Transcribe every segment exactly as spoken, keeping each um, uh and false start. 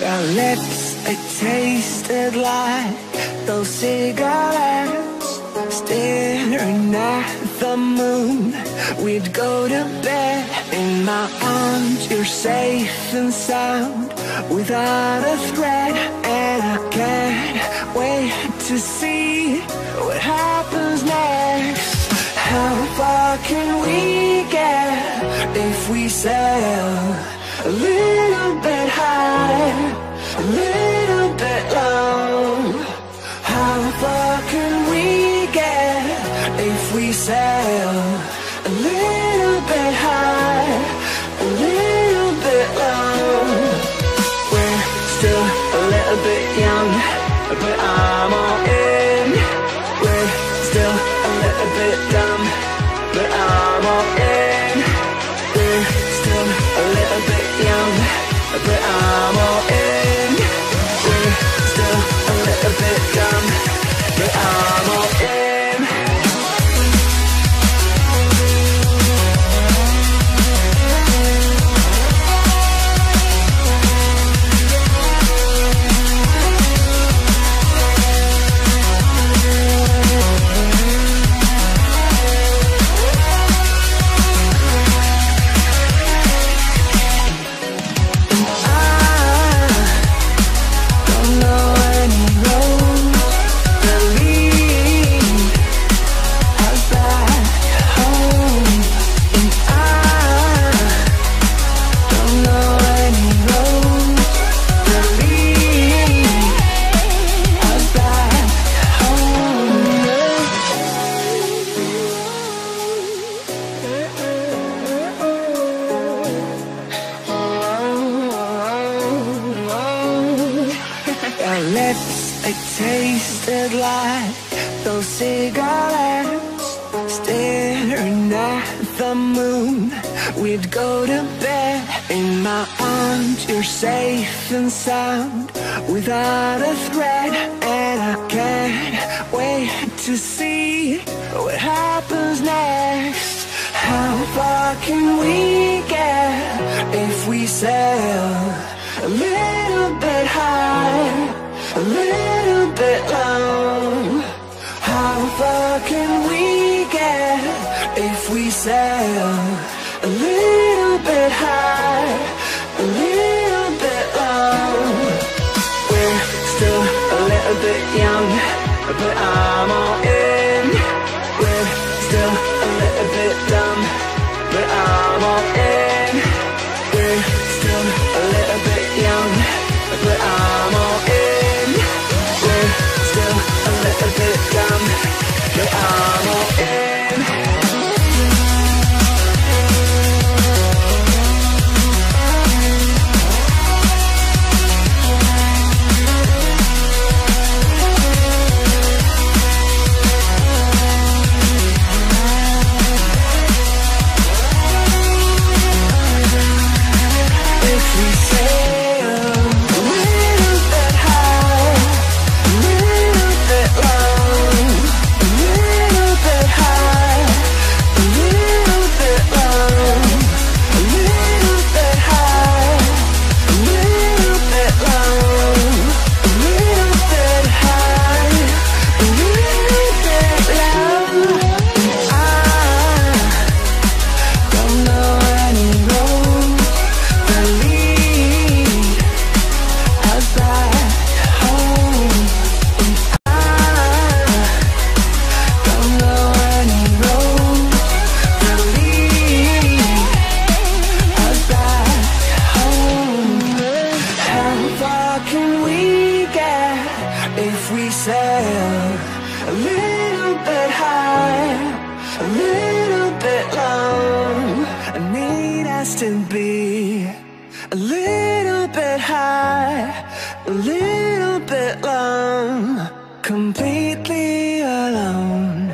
Our lips, they tasted like those cigarettes. Staring at the moon, we'd go to bed. In my arms, you're safe and sound, without a threat. And I can't wait to see what happens next. How far can we get if we sail a little bit high, a little bit low? How far can we get if we sail a little bit high, a little bit low? We're still a little bit young, but I'm all in. We're still a little bit dumb, but I'm all in. We're still a little bit young, but I'm all in. We're still a little bit dumb, but I'm all in. Lips, they tasted like those cigarettes. Staring at the moon, we'd go to bed. In my arms, you're safe and sound, without a threat. And I can't wait to see what happens next. How far can we get if we sail a little bit high, a little bit low? How far can we get if we sail a little bit high, a little bit low? We're still a little bit young, but I'm all in. We're still a little bit dumb, but I'm all in. We're still a little bit young, but I'm all in. We're still a little bit dumb, but I'm all in. Completely alone.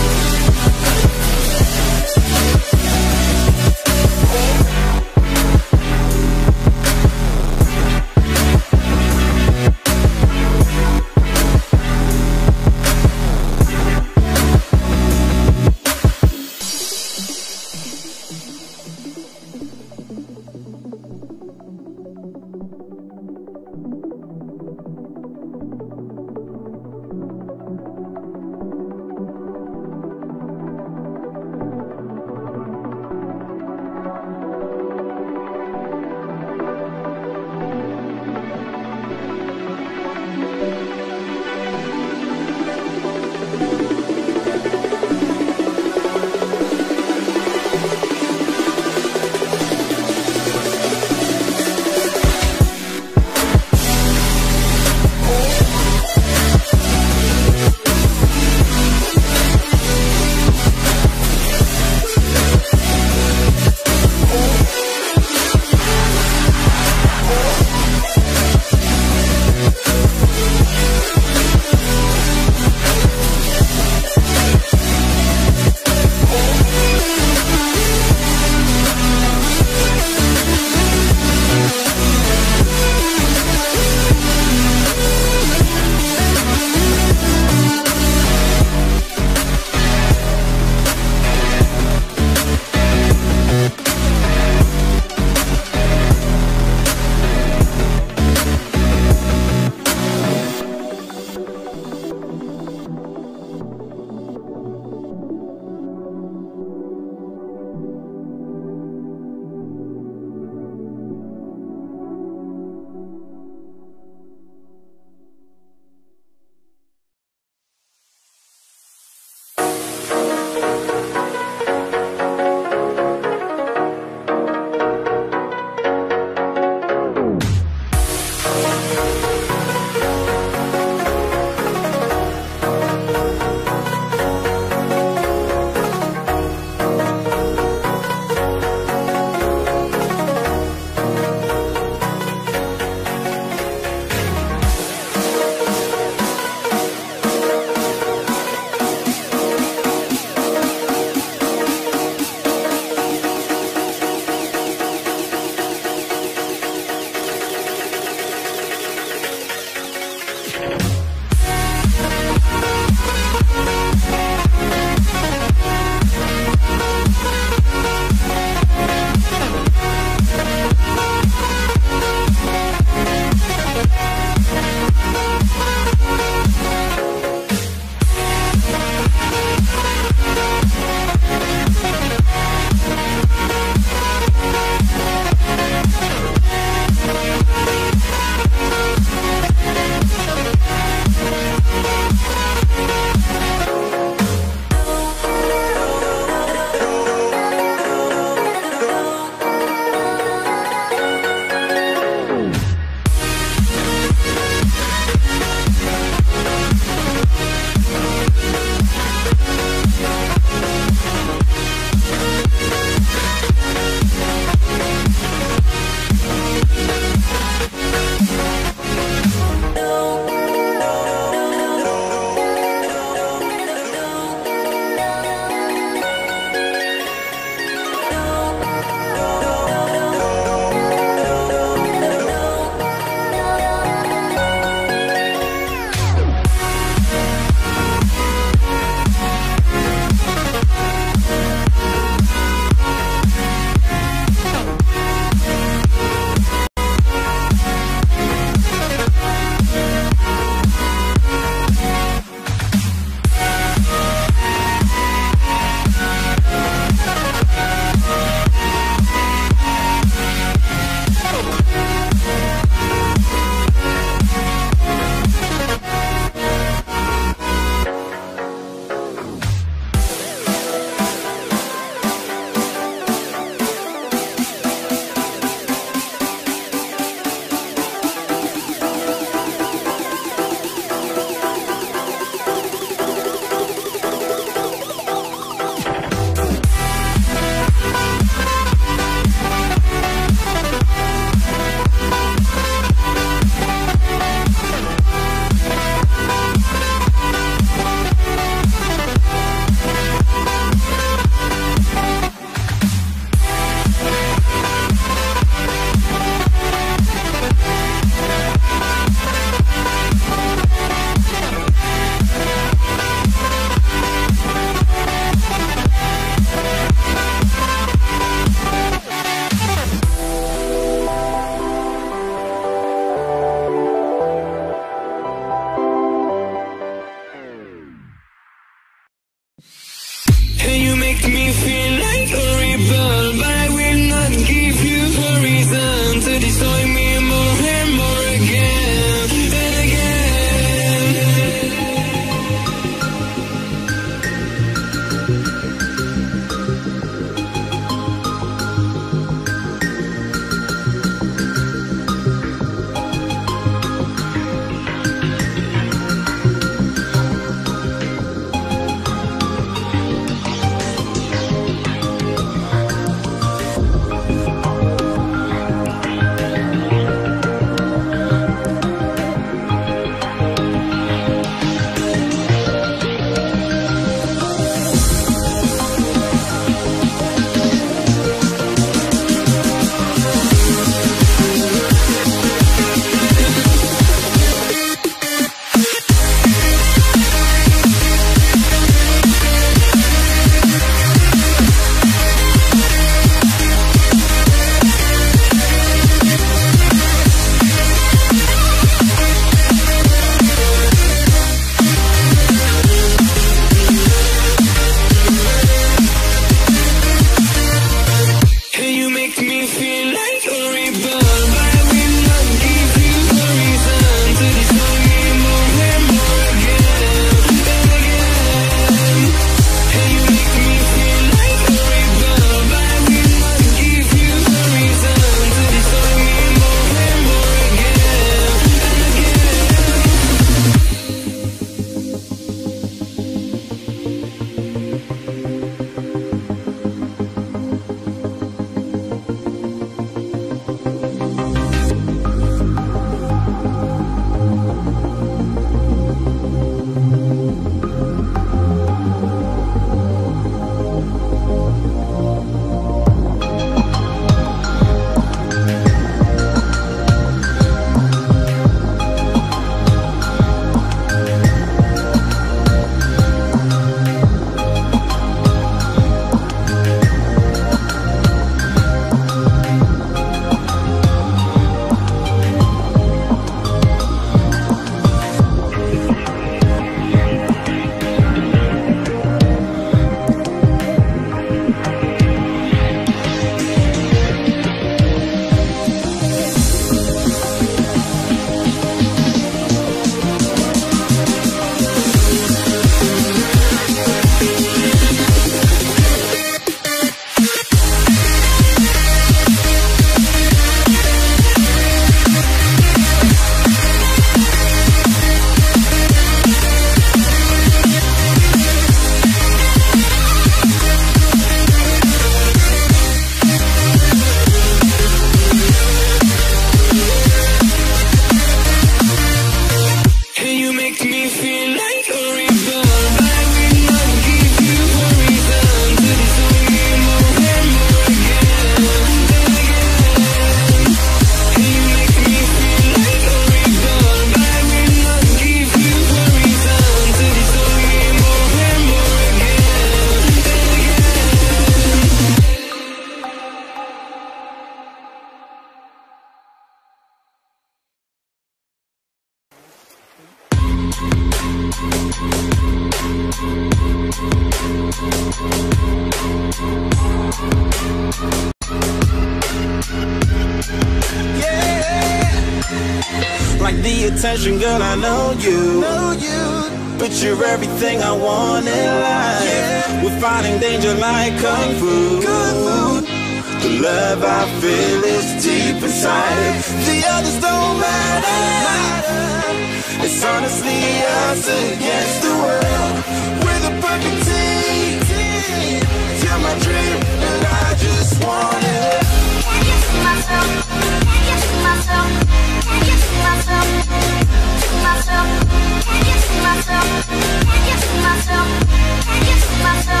attention, girl, I know you. But you're everything I want in life. We're fighting danger like Kung Fu. The love I feel is deep inside. The others don't matter. It's honestly us against the world. We're the perfect team. You're my dream, and I just want it. Can't get to myself. Can't get to myself. Can't get to myself. To myself. Can't get to myself. Can't get to myself. Can't get to myself.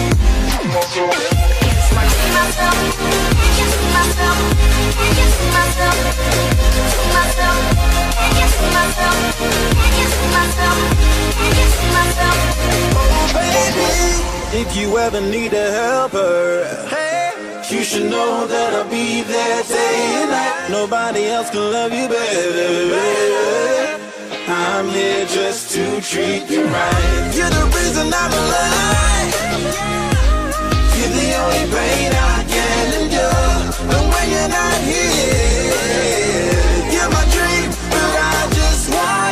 It's my to myself. Can't get to myself. Can't get to myself. To myself. Can't get to myself. Can't get to myself. Can't get to myself. Oh baby, if you ever need a helper, hey, you should know that I'll be there day and night. Nobody else can love you better. I'm here just to treat you right. You're the reason I'm alive. You're the only pain I can endure. And when you're not here, you're my dream, but I just want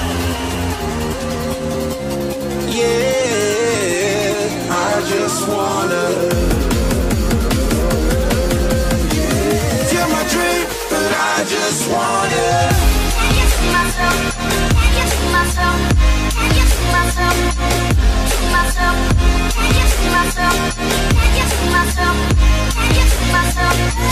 it. Yeah, I just wanna. You're my dream, but I just want it. Can't get to myself. Can't get to myself. Can't get to myself. To myself. Can't get to myself. Can't get to myself. Can't get to myself.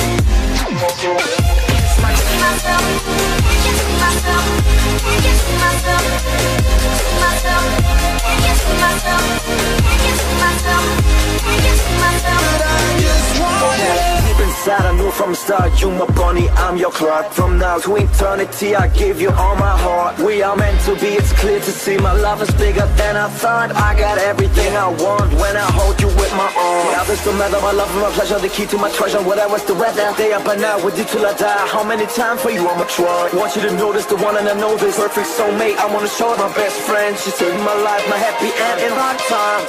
It's my to myself. Can't get to myself. Can't get to myself. To myself. Can't get to myself. Can't get to myself. Can't get to myself. But I just want it. Deep inside, I knew from the start, you my bunny, I'm your Clark. From now to eternity, I give you all my heart. We are meant to be, it's clear to see. My love is bigger than I thought. I got everything I want when I hold you with my arms. Yeah, this don't matter, my love and my pleasure, the key to my treasure. Whatever's the weather, day up and out with you till I die. How many times for you I'ma try? Want you to notice the one and I know this perfect soulmate. I wanna show my best friend. She saved my life, my happy end in hard times.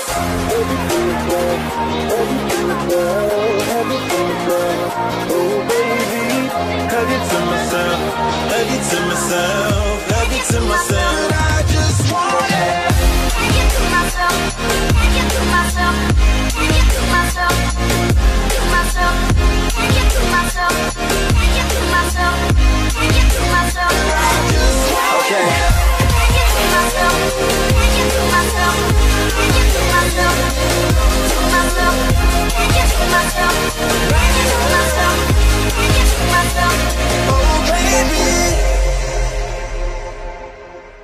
Oh baby, hug it to myself, hug it to myself, hug it to myself. I just want it. Can't get to myself, can't get to myself, can't get to myself, to myself, can't get to myself, can't get to myself, can't get to myself. I just want it. Can't get to myself, can't get to myself, can't get to myself, to myself, can't get to myself, can't get to myself, can't get to myself. Oh baby.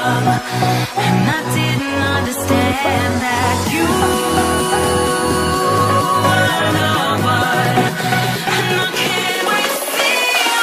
young, and I didn't understand that you were the one. And I can't wait to see you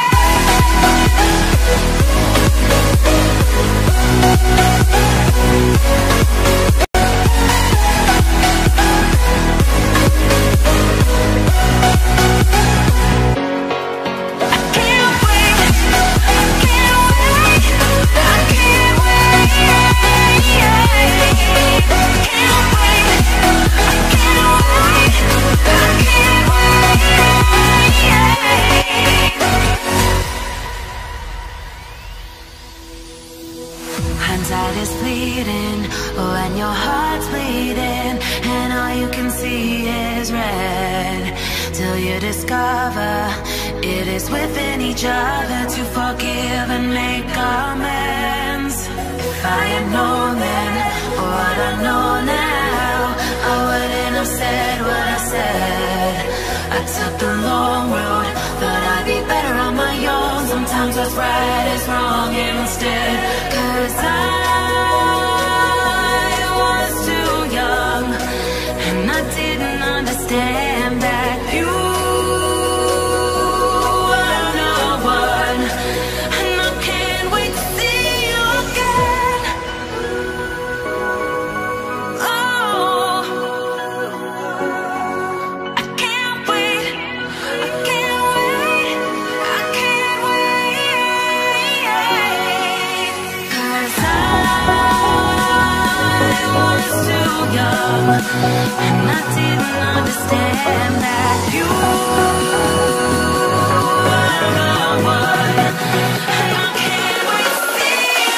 Hindsight is fleeting when your heart's bleeding, and all you can see is red, till you discover it is within each other to forgive and make amends. If I had known then what I know now, I wouldn't have said what I said. I took the long road, thought I'd be better on my own. Sometimes what's right is wrong instead, 'cause I was too young, and I didn't understand that you were the one. And I can't wait to see you again. Oh, I can't wait, I can't wait, I can't wait, 'cause I was too young, and I didn't understand that you were the one. And I can't wait to see you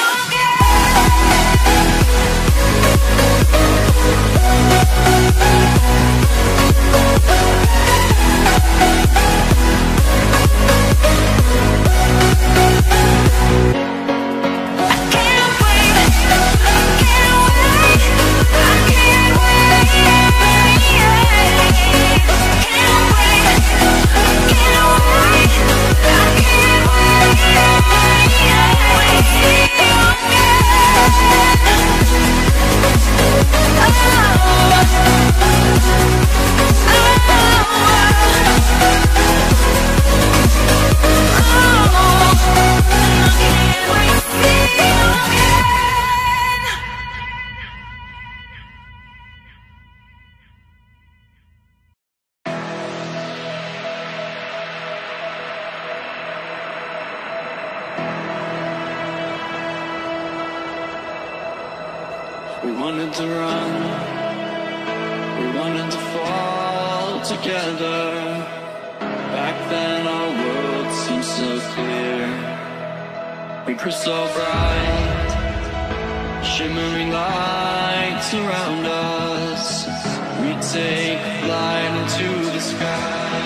We wanted to run, we wanted to fall together. Back then our world seemed so clear. We were so bright, shimmering lights around us. We take flight into the sky.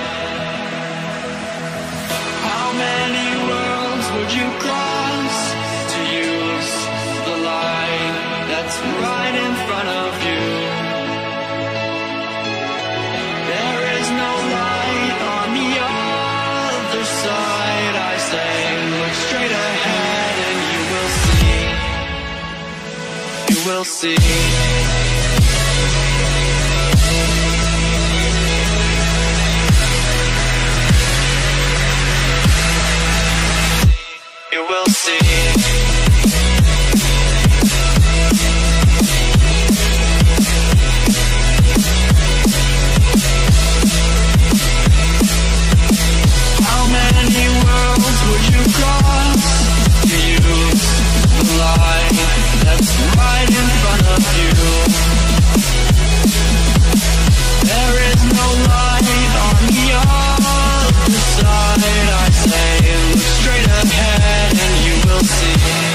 How many worlds would you cross to use the light that's right in front of you? There is no light on the other side. I say, look straight ahead and you will see. You will see. You will see. How many worlds would you cross to use the light that's right in front of you? There is no light on the other side. I say, look straight ahead and you will see.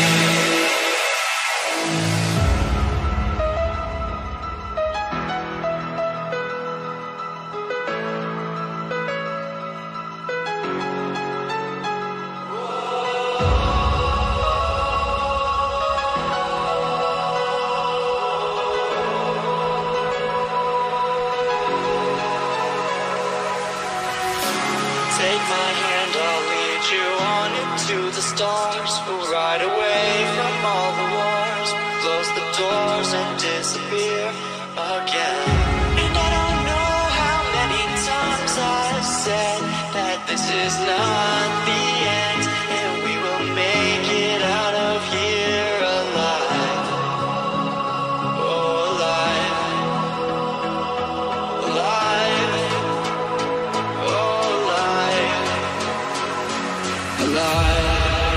Take my hand, I'll lead you on into the stars. We'll ride away from all the world. is not the end, and we will make it out of here alive. Oh, alive. Alive. Oh, alive. Alive.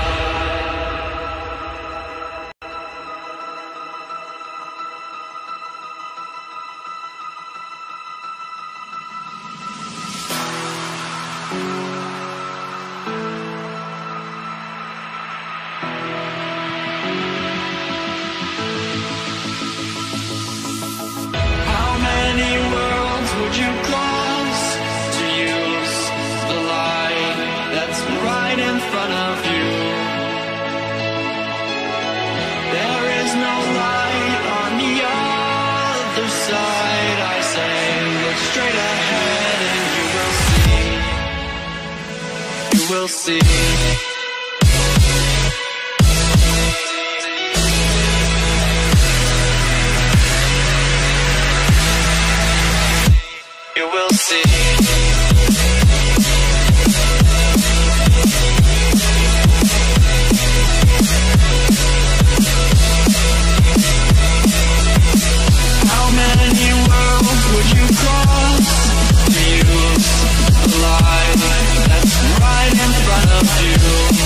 How many worlds would you cross to use the light that's right in front of you? There is no light on the other side, I say. Look straight ahead and you will see. You will see. You will see. How many worlds would you cross to use the light that's right in front of you?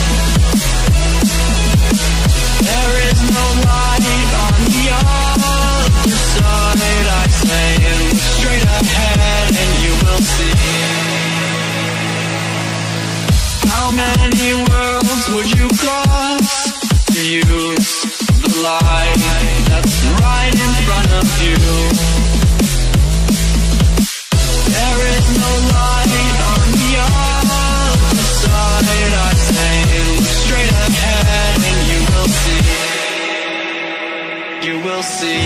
There is no light on the other side, I say. Look straight ahead and you will see. How many worlds would you cross to use the light that's right in front of you? There is no light on the other side, I say. Look straight ahead and you will see. You will see.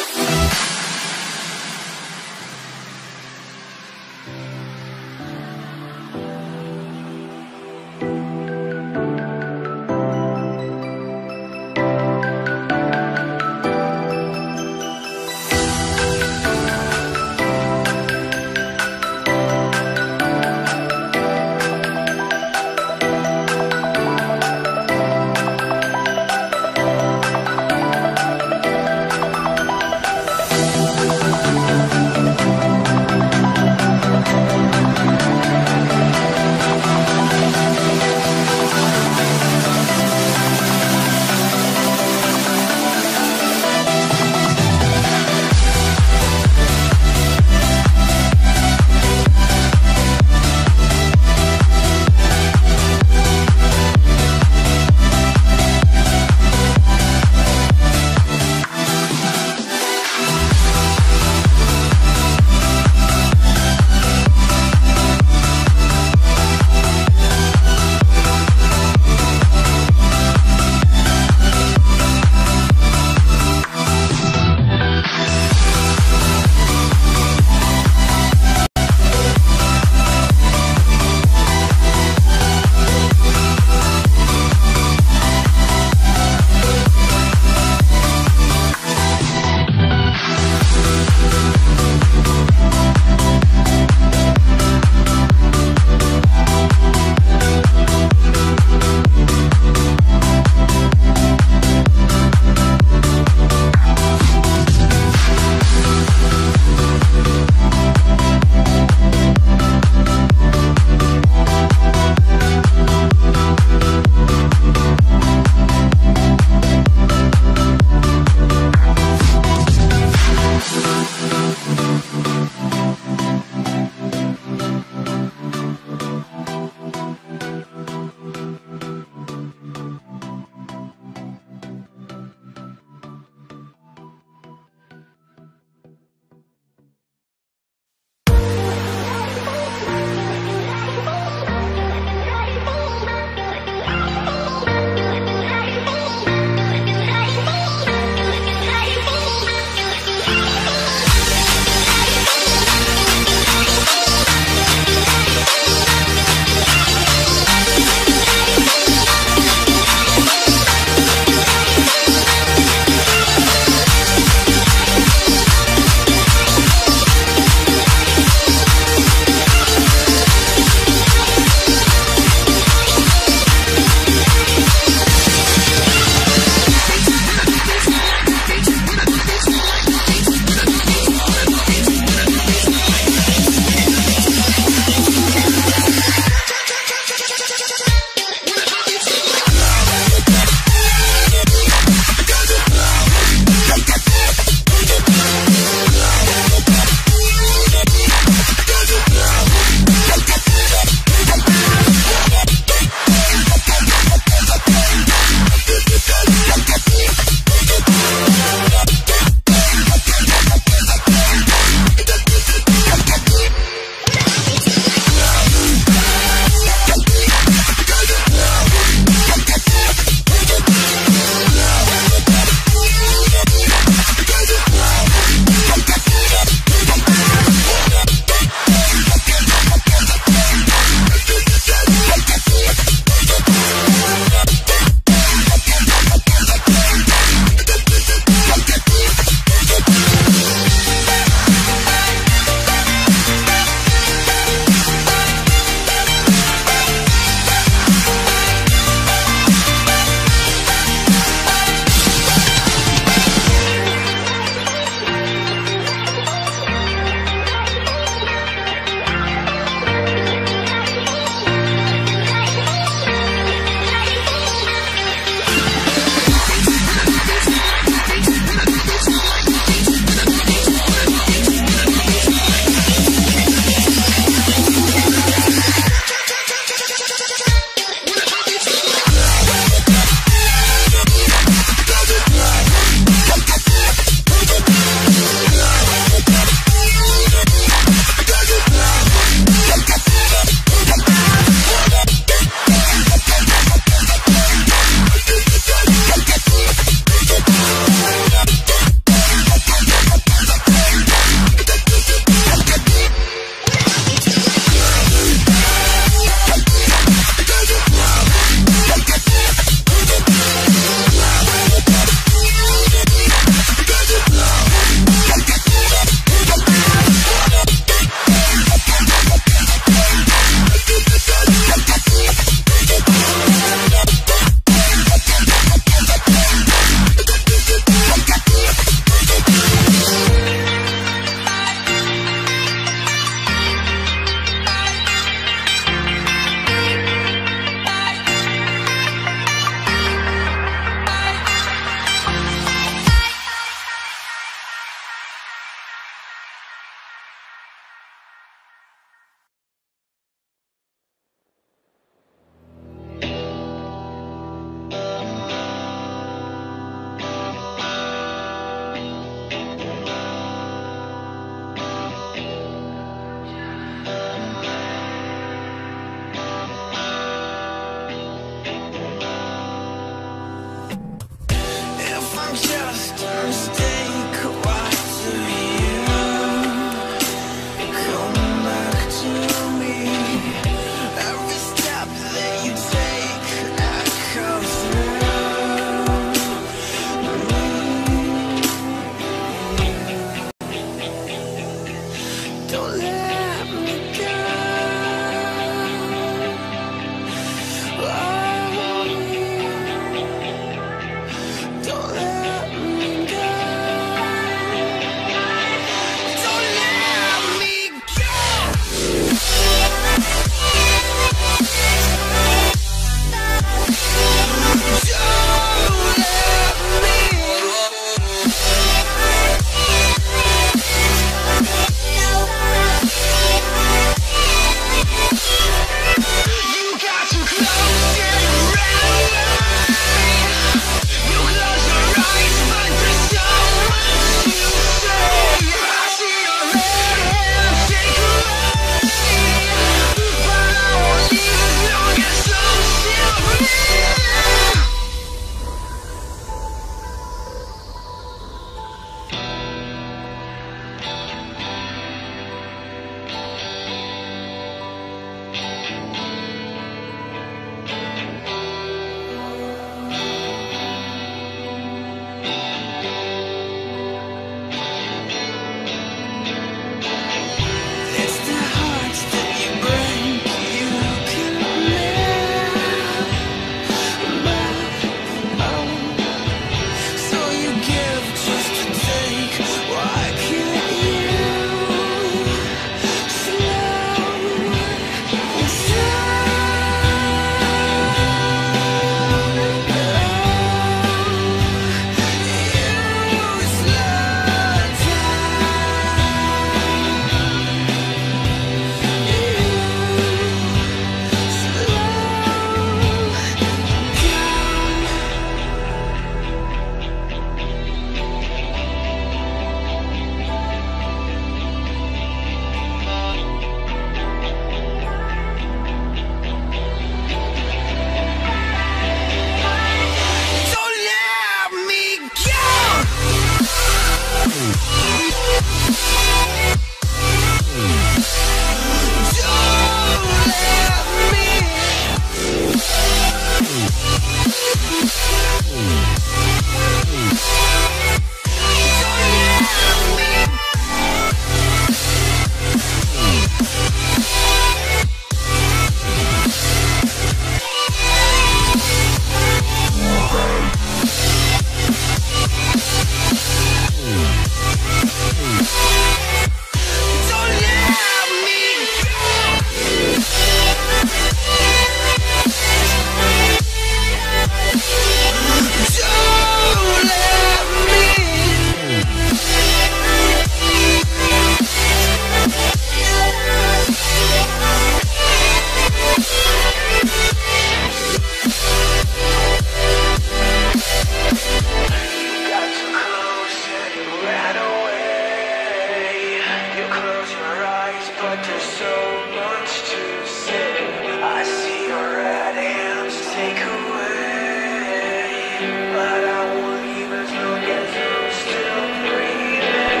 so much to say. I see your red hands take away, but I won't leave as long as I'm still breathing.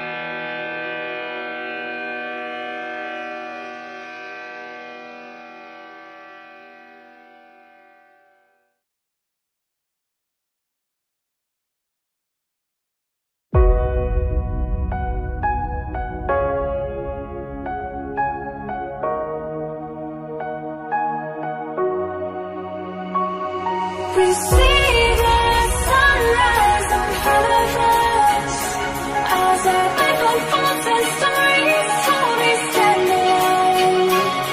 We see the sunrise on purpose, as our life unfolds and stories slowly stand alone.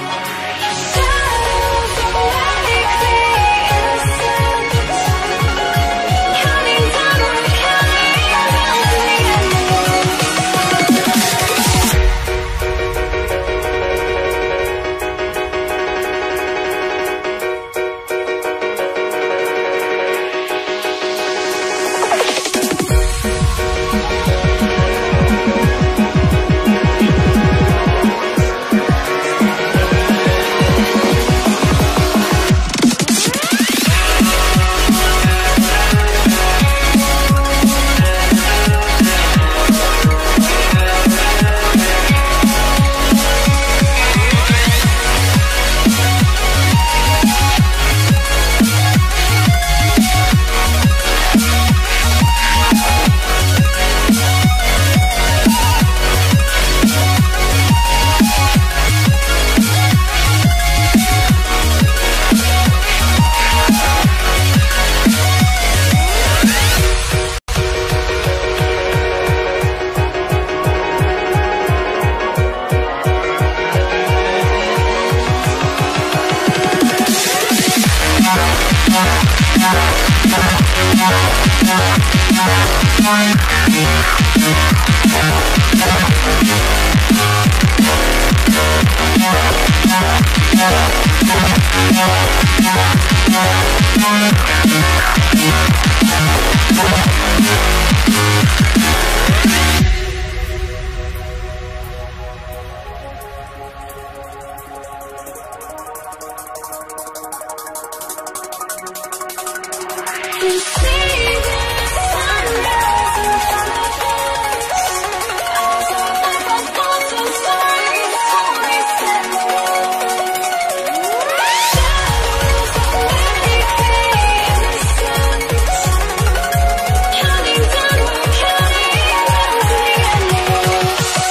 Shadows of radically innocent, counting down, we're counting down the unknown. We see the sunrise on purpose, as our life unfolds and stories slowly stand alone. Shadows of radically innocent, counting down, we're counting down the unknown.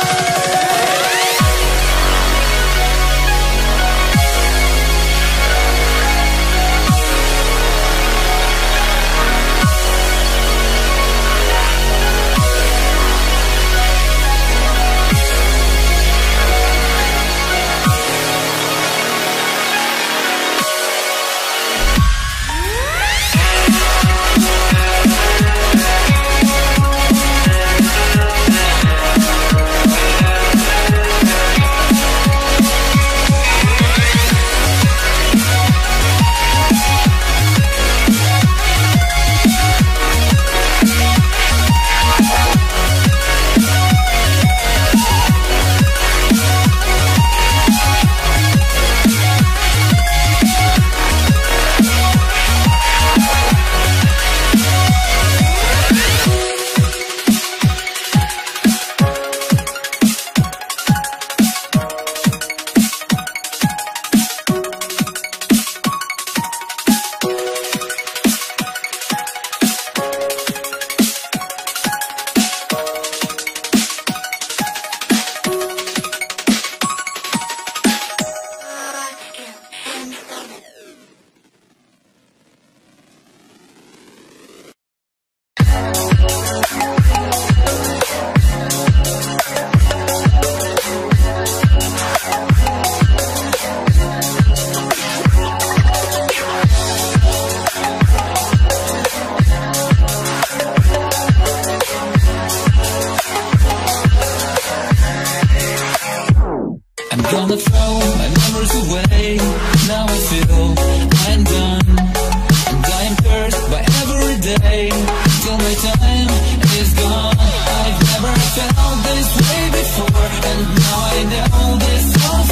Gonna throw my memories away. Now I feel I'm done, and I am cursed by every day till my time is gone. I've never felt this way before, and now I know this all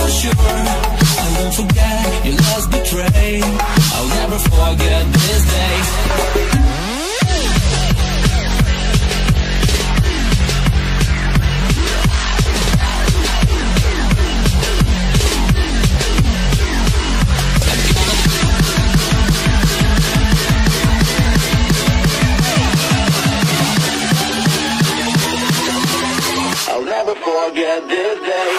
never forget this day.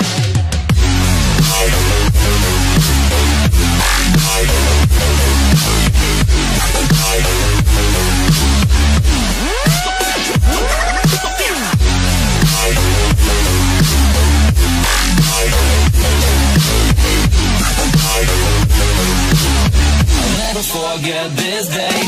I'll never forget this day.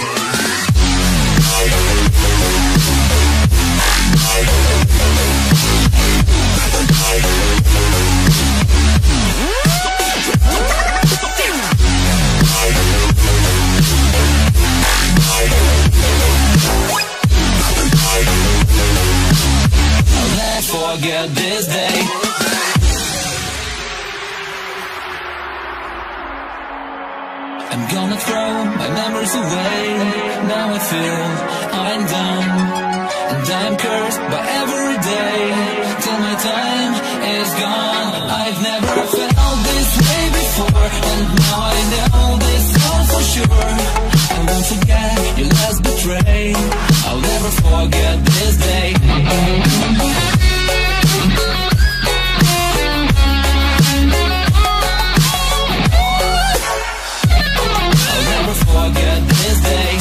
I'll never forget this day. I'm gonna throw my memories away. Now I feel I'm done, and I'm cursed by every day till my time is gone. I've never felt this way before, and now I know this all for sure. I won't forget your last betray. I'll never forget this day. Forget this day.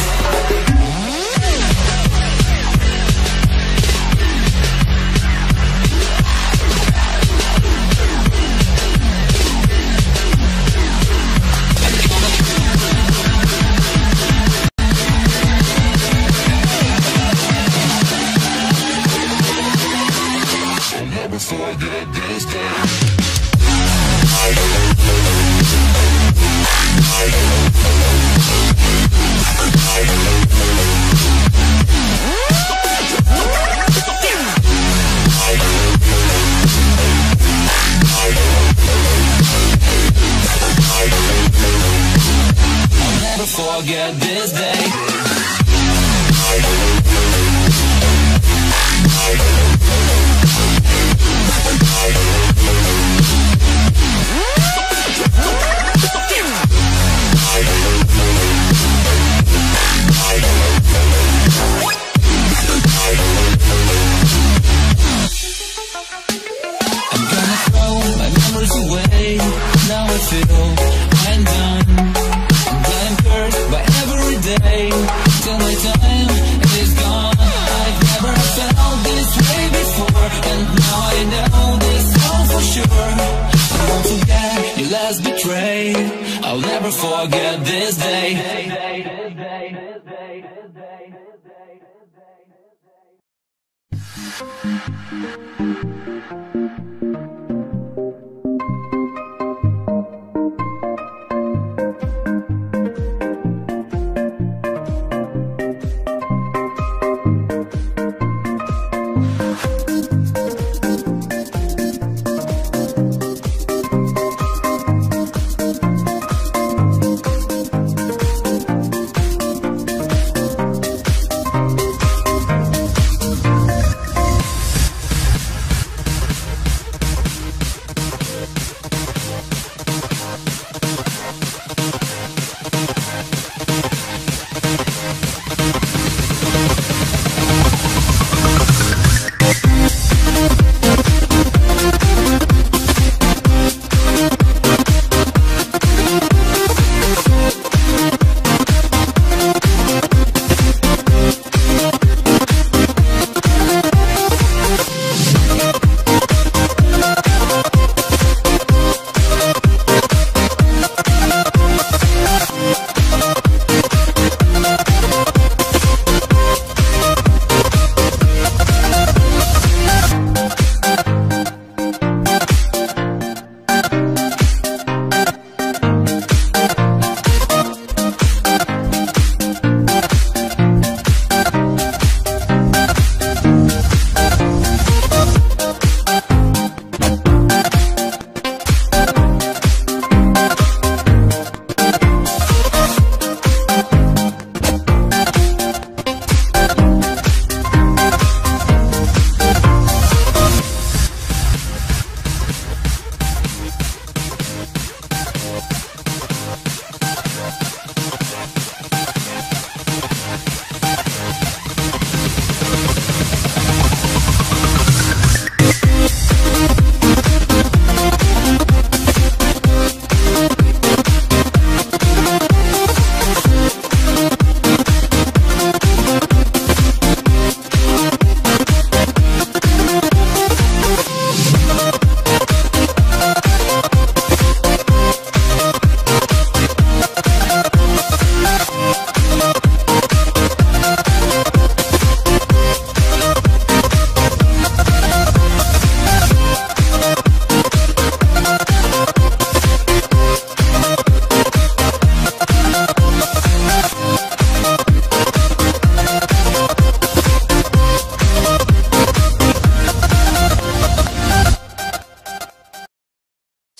I'll never forget this day. I'll never forget this day. I'm gonna throw my memories away. Now I feel I'm done, and I'm cursed by every day till my time is gone. I've never felt this way before, and now I know this all for sure. I won't forget your last betray. I'll never forget this day.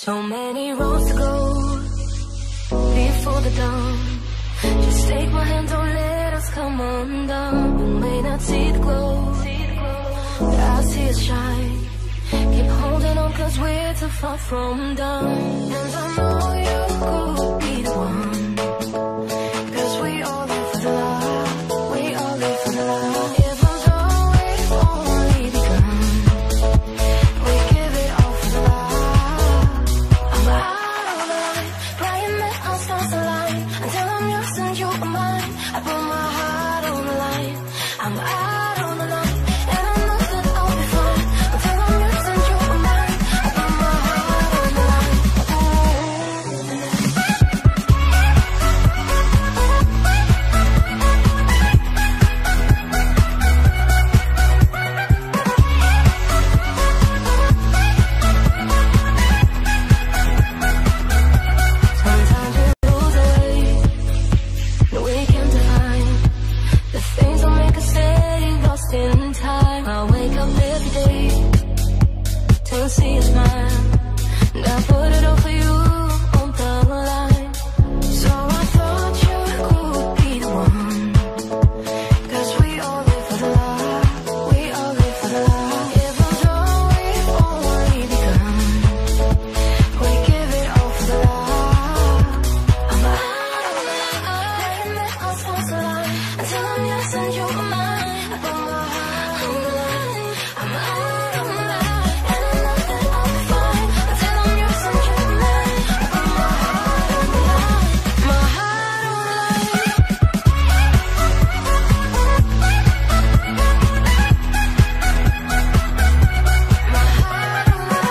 So many roads to go before the dawn. Just take my hand, don't let us come undone. We may not see the glow, but I see it shine. Keep holding on, cause we're too far from done. And I know you could be the one, cause we all live for the love. We all live for the love. Even though we've only begun, we give it all for the love. I'm out of the light, praying that our stars align. Until I'm yours and you are mine, I put my heart on the line. I'm out on the line, and I know that I'll be fine. Until I'm yours and you are mine, I put my heart on the line. Sometimes we lose our way, but we can't define the things that make us stay lost in time. I wake up every day to see a smile, and I put it all for you on the line. So I thought you could be the one, cause we all live for the love. We all live for the love. Even though we've only begun, we give it all for the love. I'm out of the line, praying that our stars align. Until I'm yours and you are mine, I put my heart on the line. I'm out of the line, and I know that I'll be fine. Until I'm yours and you are mine, I put my heart on the line. My heart on the line. My heart on the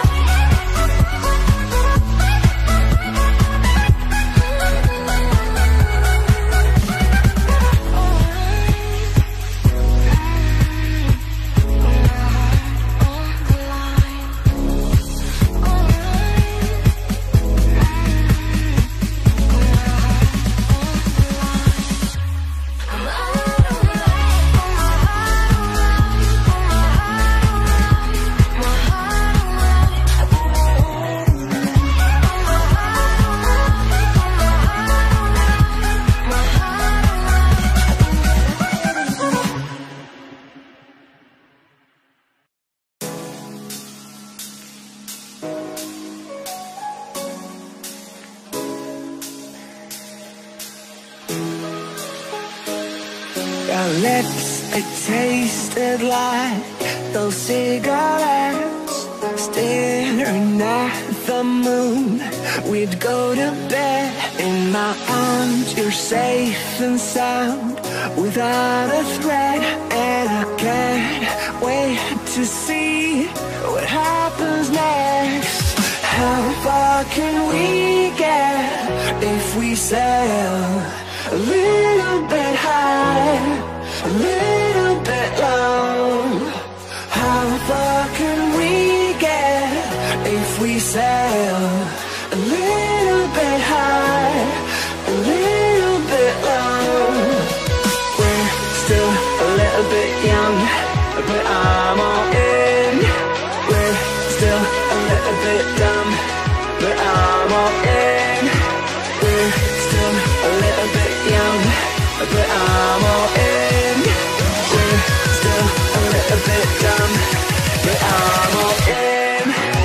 Our lips, it tasted like those cigarettes. Staring at the moon, we'd go to bed. In my arms, you're safe and sound, without a threat. And I can't wait to see what happens next. How far can we get if we sail a little bit high, a little bit low? How far can we get if we sail a little bit high, a little bit low? We're still a little bit young, but I'm all in. We're still a little bit dumb, but I'm all in. We're still a little bit young, but I'm all in. We're still a little bit dumb, but I'm all in.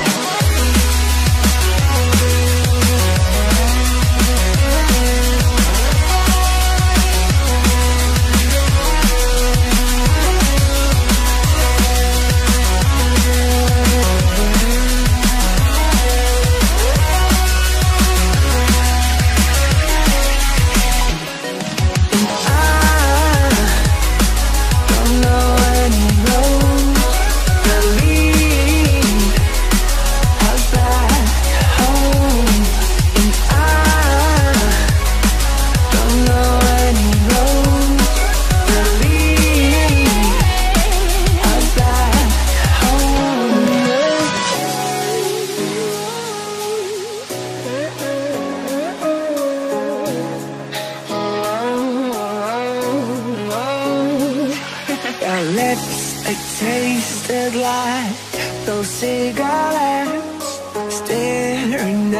lips, it tasted like those cigarettes staring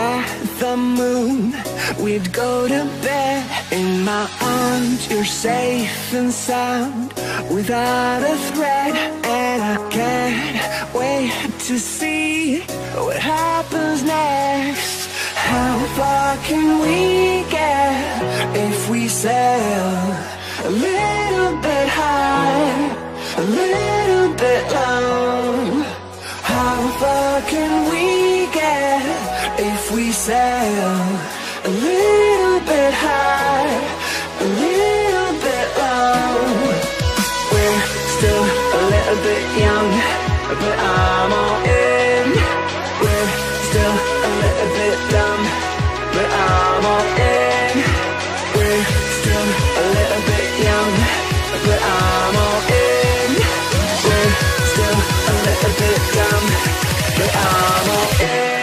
we'd go to bed. In my arms, you're safe and sound, without a threat. And I can't wait to see what happens next. How far can we get if we sail a little bit high, a little bit low? How far can we get if we sail a little bit high, a little bit low? We're still a little bit young, but I'm all in. We're still a little bit dumb, but I'm all in. We're still a little bit young, but I'm all in. We're still a little bit dumb, but I'm all in.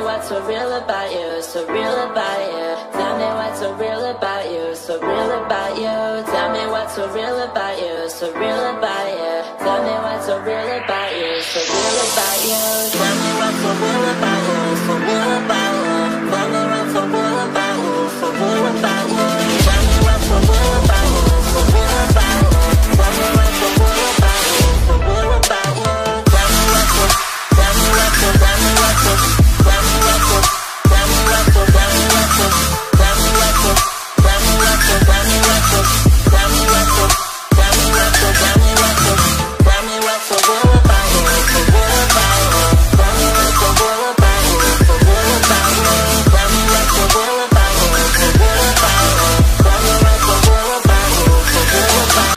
what's so real about you, so real about you. Tell me what's so real about you, so real about you. Tell me what's so real about you, so real about you. Tell me what's so real about you, so real about you. Tell me what's so real about you, so real about you. Tell me what's so real about you, so real about you. Tell me what's so real about you, so real about you. Tell me what's so real about you, so real about you. Tell me what's so, tell me what's so, tell me what's so, tell me what's so, tell me what's so, tell me what's so, tell me what's so, tell me what's so, tell me what's so, tell me what's so, tell me what's so, tell me what's so, tell me what's so real about you, so real about you. Tell me what's so real about you, so real about you. Tell me what's so real about you, so real about you. Tell me what's so real about you, so real about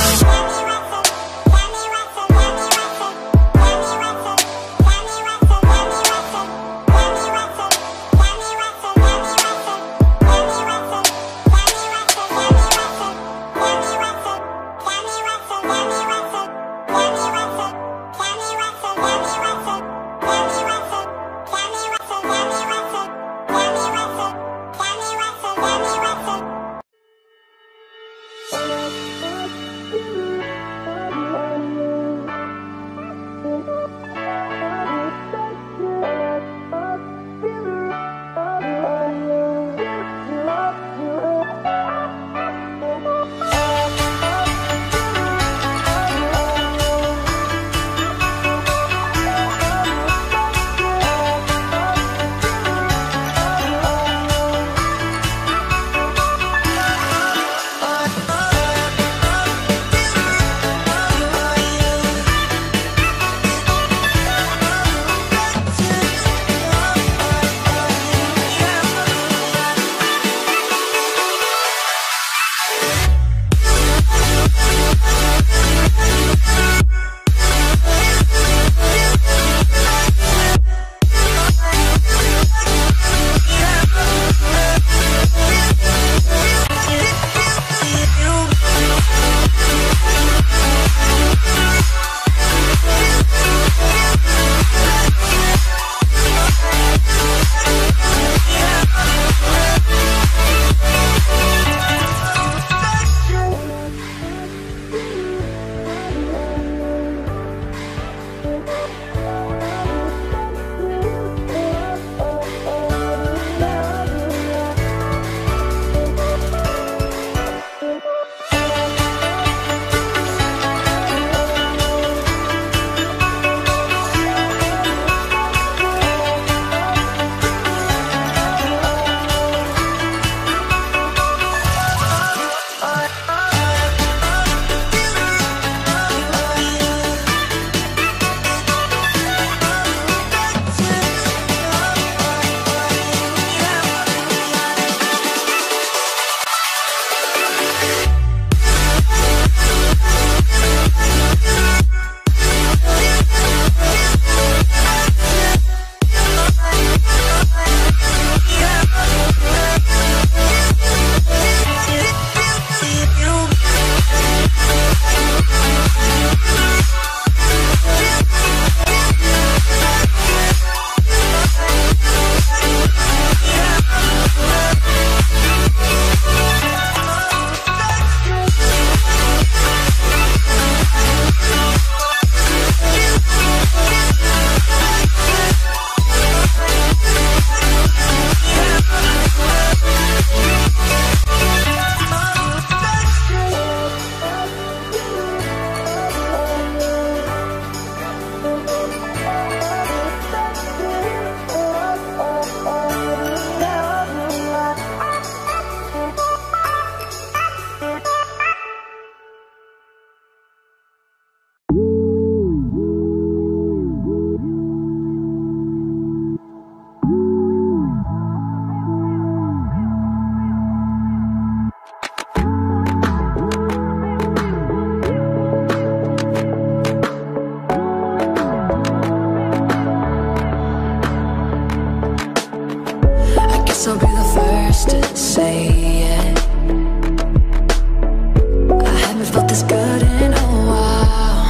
you.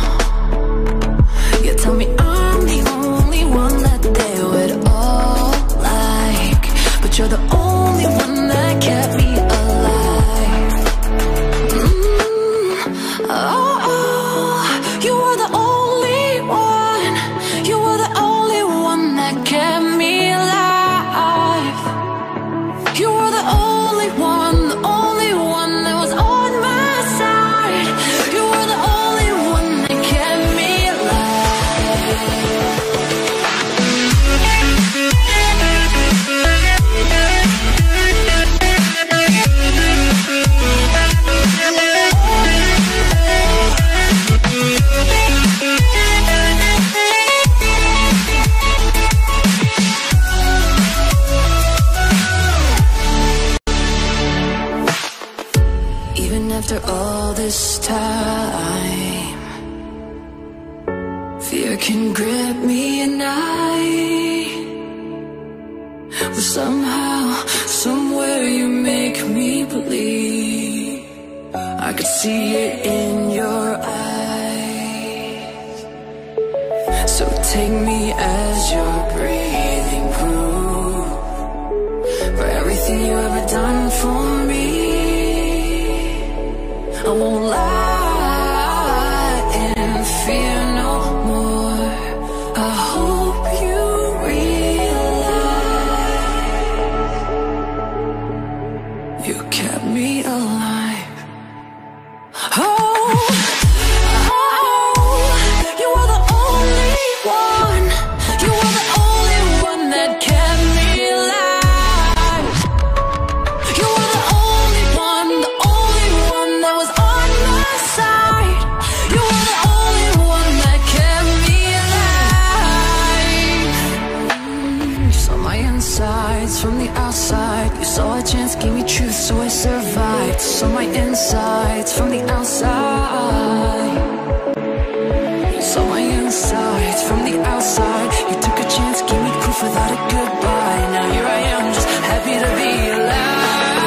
tell me I'm the only one that they would all Fear can grip me at night, but somehow, somewhere you make me believe. I could see it in your eyes. So take me as your breathing proof for everything you ever done for me. I won't lie and fear no more. I hope you realize you kept me alive. Oh, oh, you were the only one. You were the only one that kept me alive. You were the only one, the only one that was on my side. You were the only one that kept me alive. You saw my insides from the outside. You saw a chance, gave me truth, so I survived. Saw my insides from the outside. You saw my insides from the outside. You took a chance, gave me proof without a goodbye. Now here I am, just happy to be alive.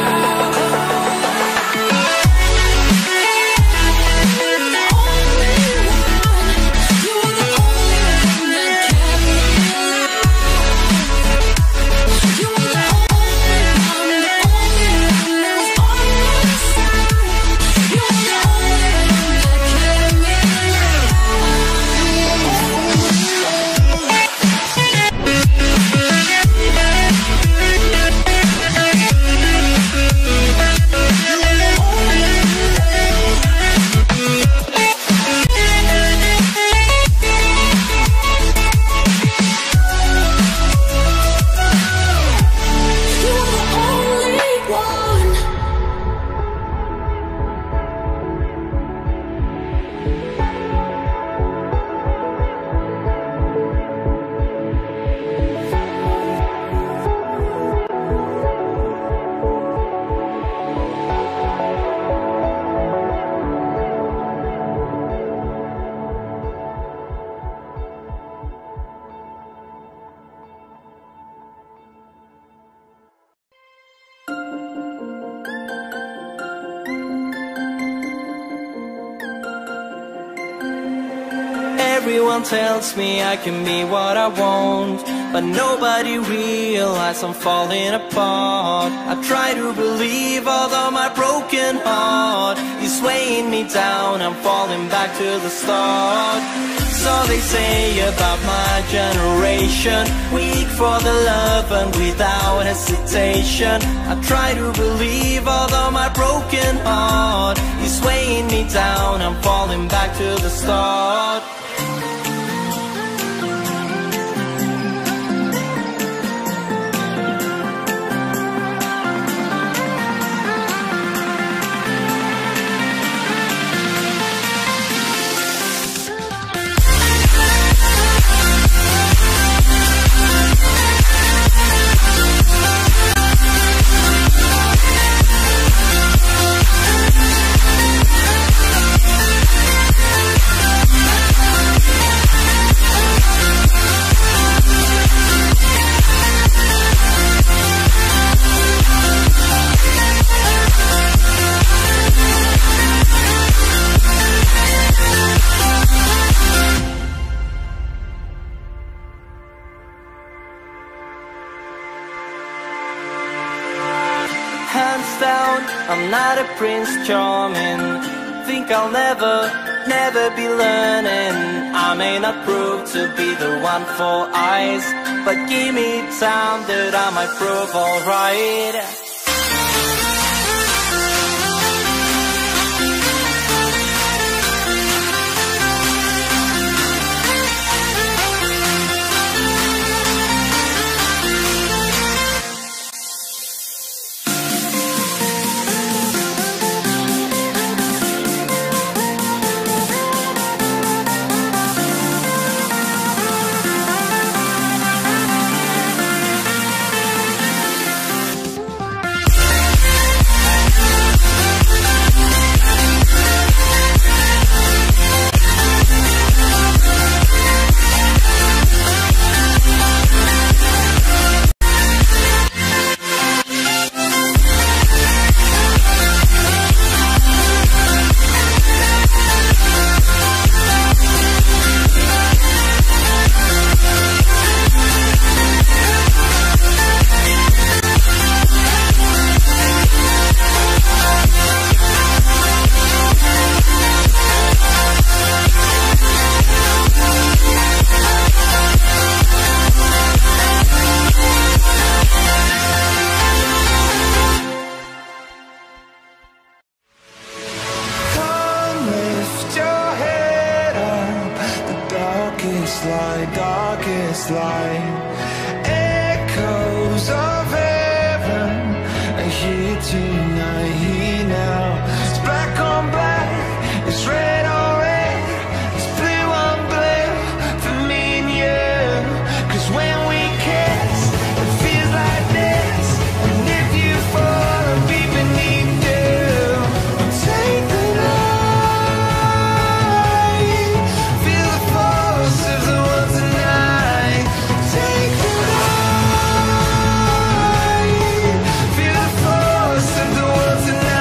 Everyone tells me I can be what I want, but nobody realizes I'm falling apart. I try to believe, although my broken heart is weighing me down, I'm falling back to the start. So they say about my generation, weak for the love and without hesitation. I try to believe, although my broken heart is weighing me down, I'm falling back to the start. Hands down, I'm not a Prince Charming. Think I'll never, never be learning. I may not prove to be the one for eyes, but give me time that I might prove alright. darkest light, darkest light. Echoes of heaven are here tonight, here now. It's black on black, it's red on red, it's blue on blue for me and you. Cause when we kiss, it feels like this. And if you fall, I'll be beneath you. Take the night, feel the force of the world tonight. Take the night, feel the force of the world tonight.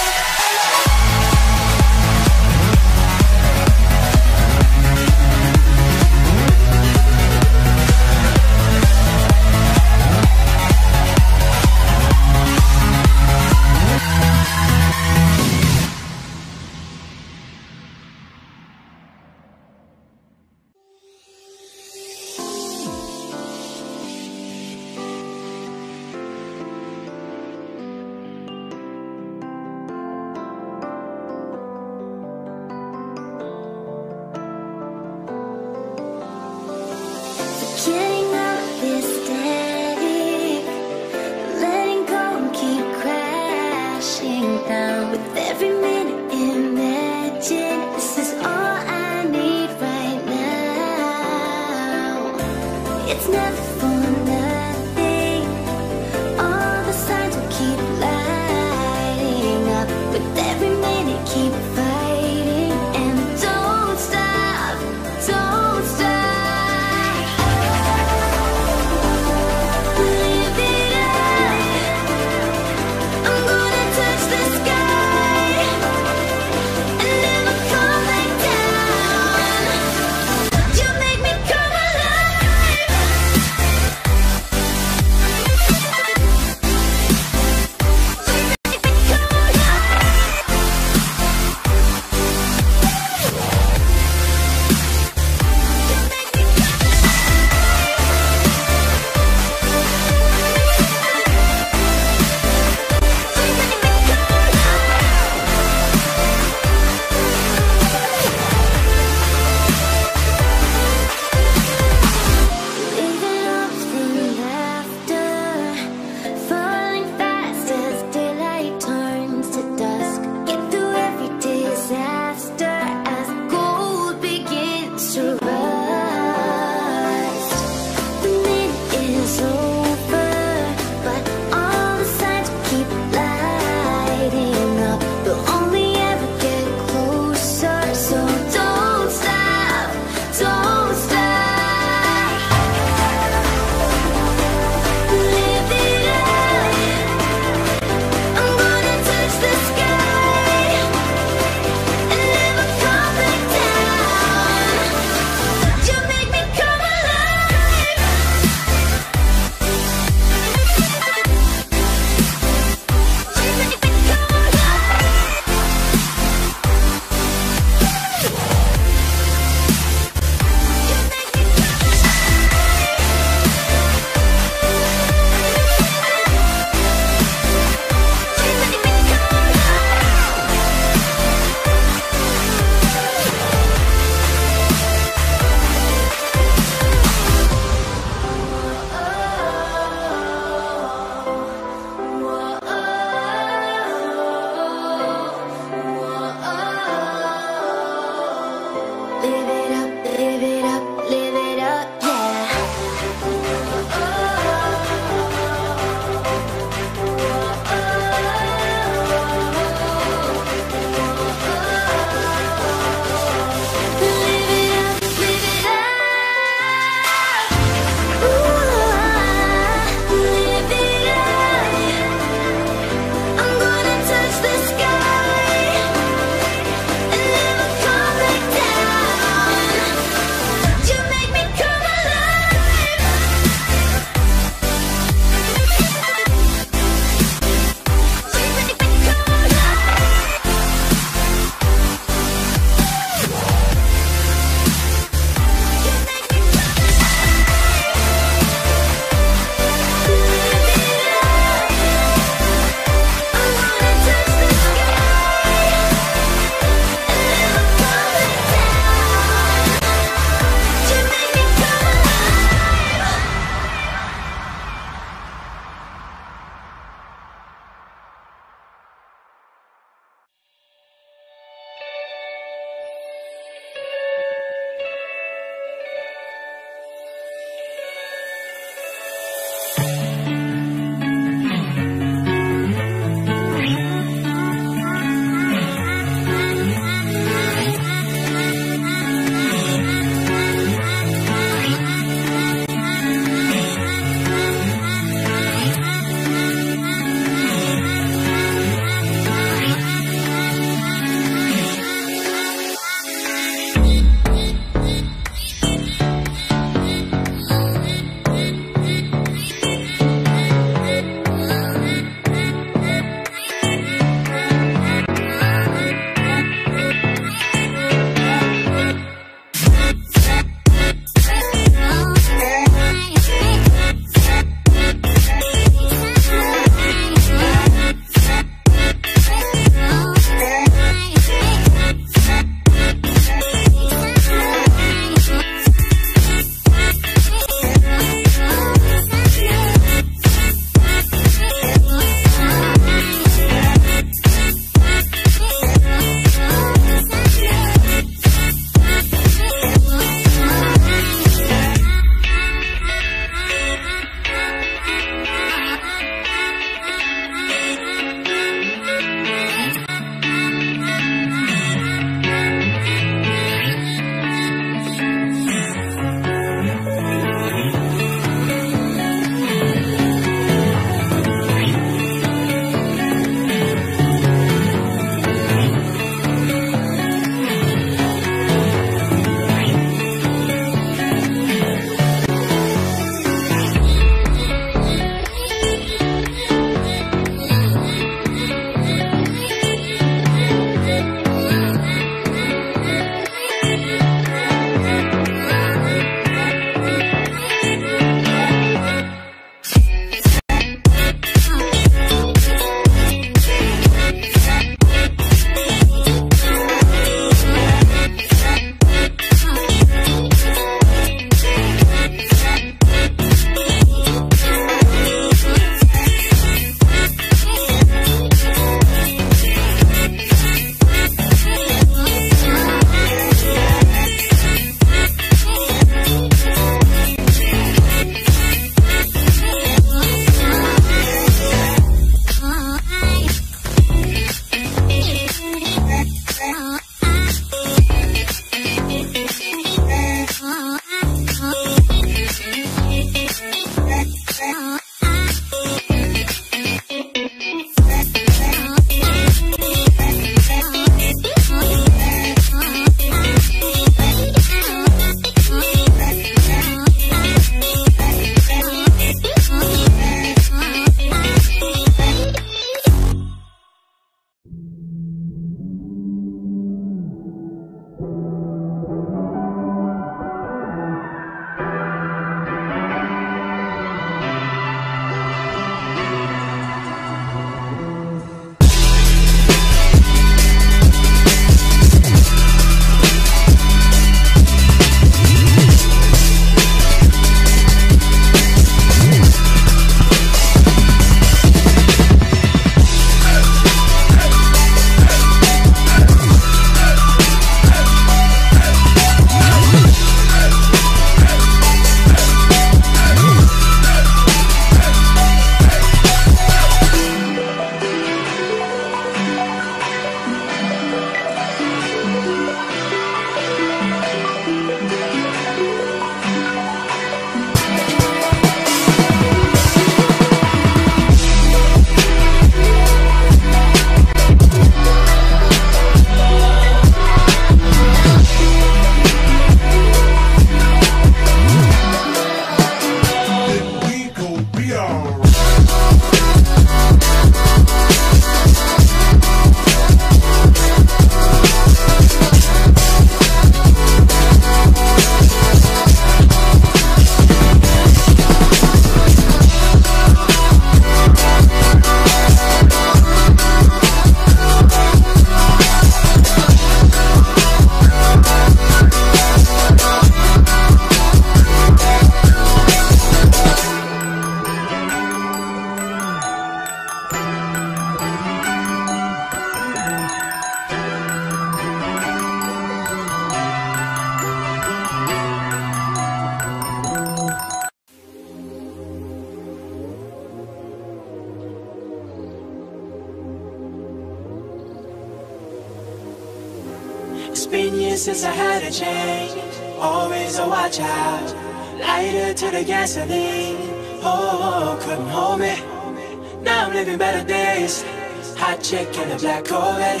been years since I had a change. Always a watch out, lighter to the gasoline. Oh, couldn't hold me. Now I'm living better days. Hot chick in a black Corvette,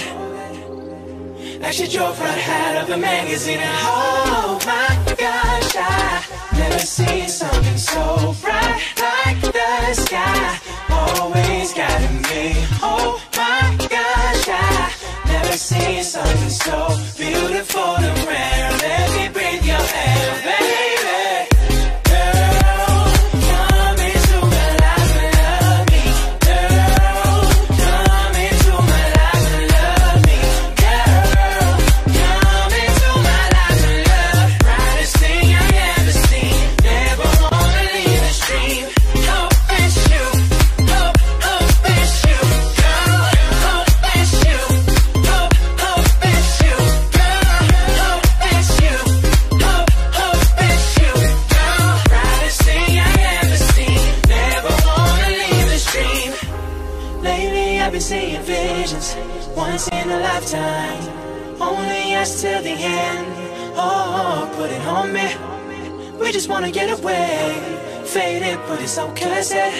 like she drove right out of a magazine. And oh my gosh, I never seen something so bright like the sky. Always guiding me. Oh my gosh, I never seen something so beautiful and rare. Let me breathe your air, baby. Girl, come into my life and love me. Girl, come into my life and love me. Girl, come into my life and love. Brightest thing I ever seen. Never wanna leave the stream. Hope it's you. Hope, hope it's you. Girl, hope it's you. Hope, hope it's you. Girl, hope it's you. Hope, hope it's you. Girl, brightest thing I ever seen. Never wanna leave the stream. Lately I've been seeing visions, once in a lifetime. Only us till the end. Oh, put it on me. We just wanna get away. Faded, but it's so classic.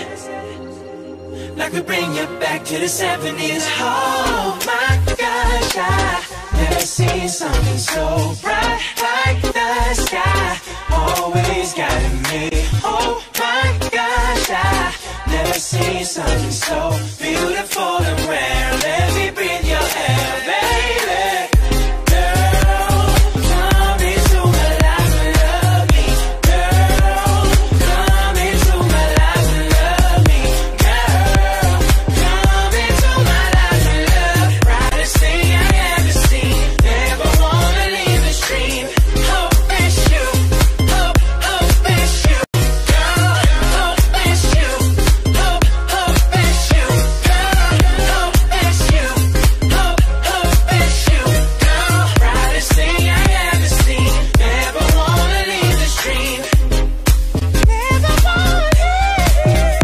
Like we bring you back to the seventies. Oh my gosh, I never seen something so bright like the sky. Always guiding me. Oh my gosh, I never seen something so beautiful and rare. Let me breathe your air, baby. Girl, come into my life and love me. Girl, come into my life and love me. Girl, come into my life and love. Brightest thing I ever seen. Never wanna leave the stream. Hope it's you. Hope, hope it's you. Girl, hope it's you. Hope, hope it's you. Girl, hope it's you. Hope, hope it's you. Girl, brightest thing I ever seen. Never wanna leave the stream. Never wanna leave.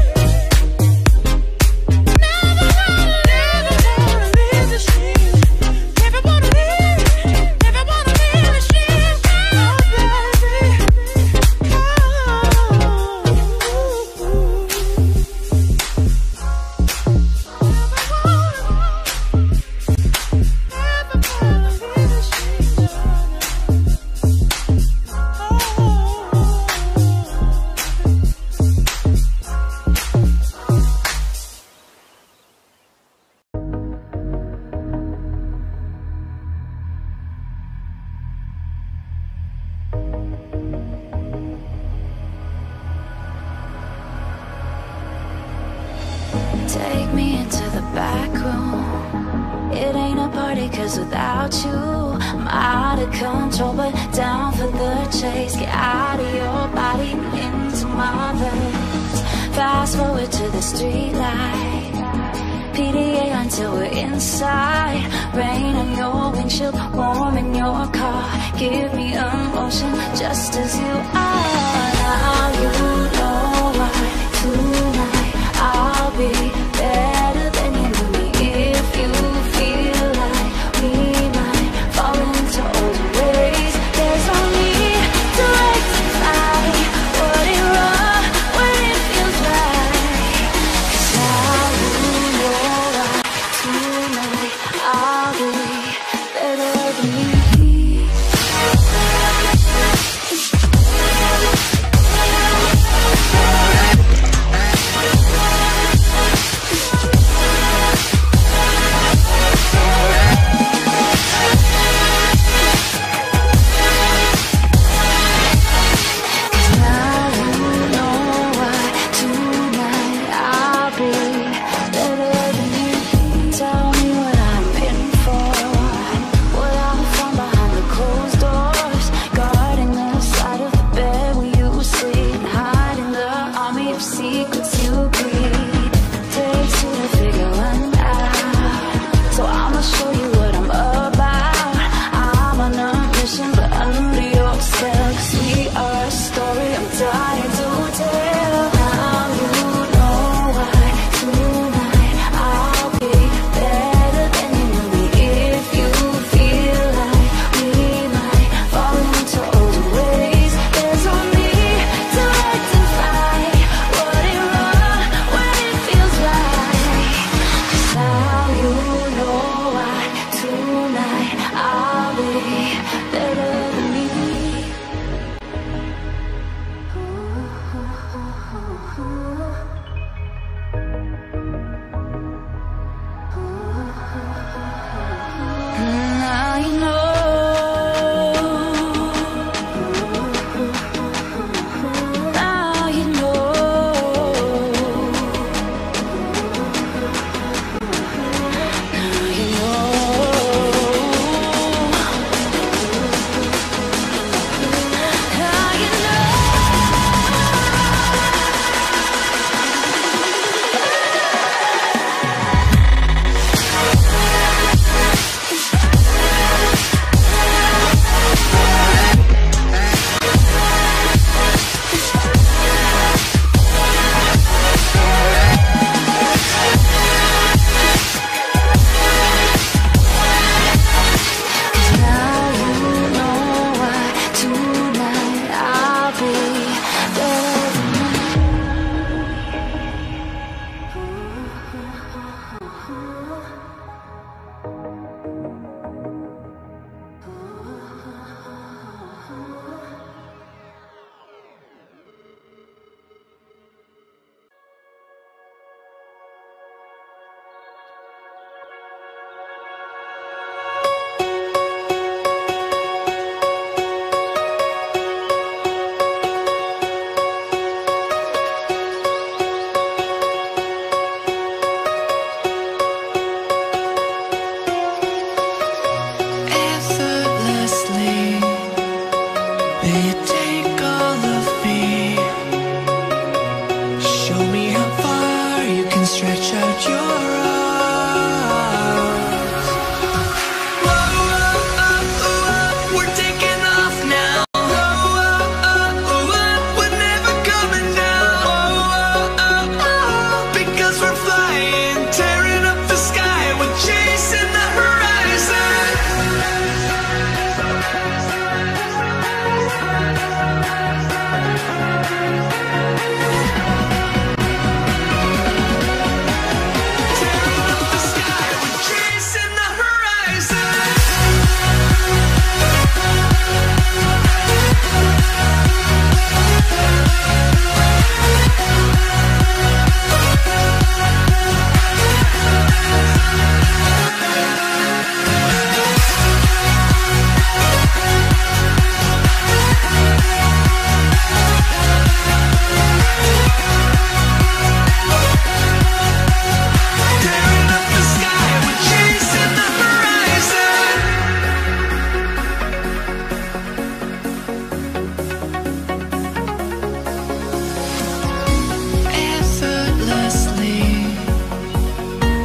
Never wanna, never wanna leave the stream. Never wanna leave. Never wanna leave the stream. Oh, baby. Take me into the back room. It ain't a party, cause without you I'm out of control, but down for the chase. Get out of your body, into my veins. Fast forward to the street light, P D A until we're inside. Rain on your windshield, warm in your car. Give me emotion just as you are. Now you know why tonight I'll be better than you knew me. If you feel like we might fall into old ways, there's no need to rectify what it wrong when it feels right. 'Cause now you know why tonight I'll be better than you.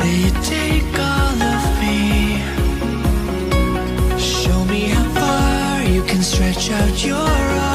Will you take all of me? Show me how far you can stretch out your arms.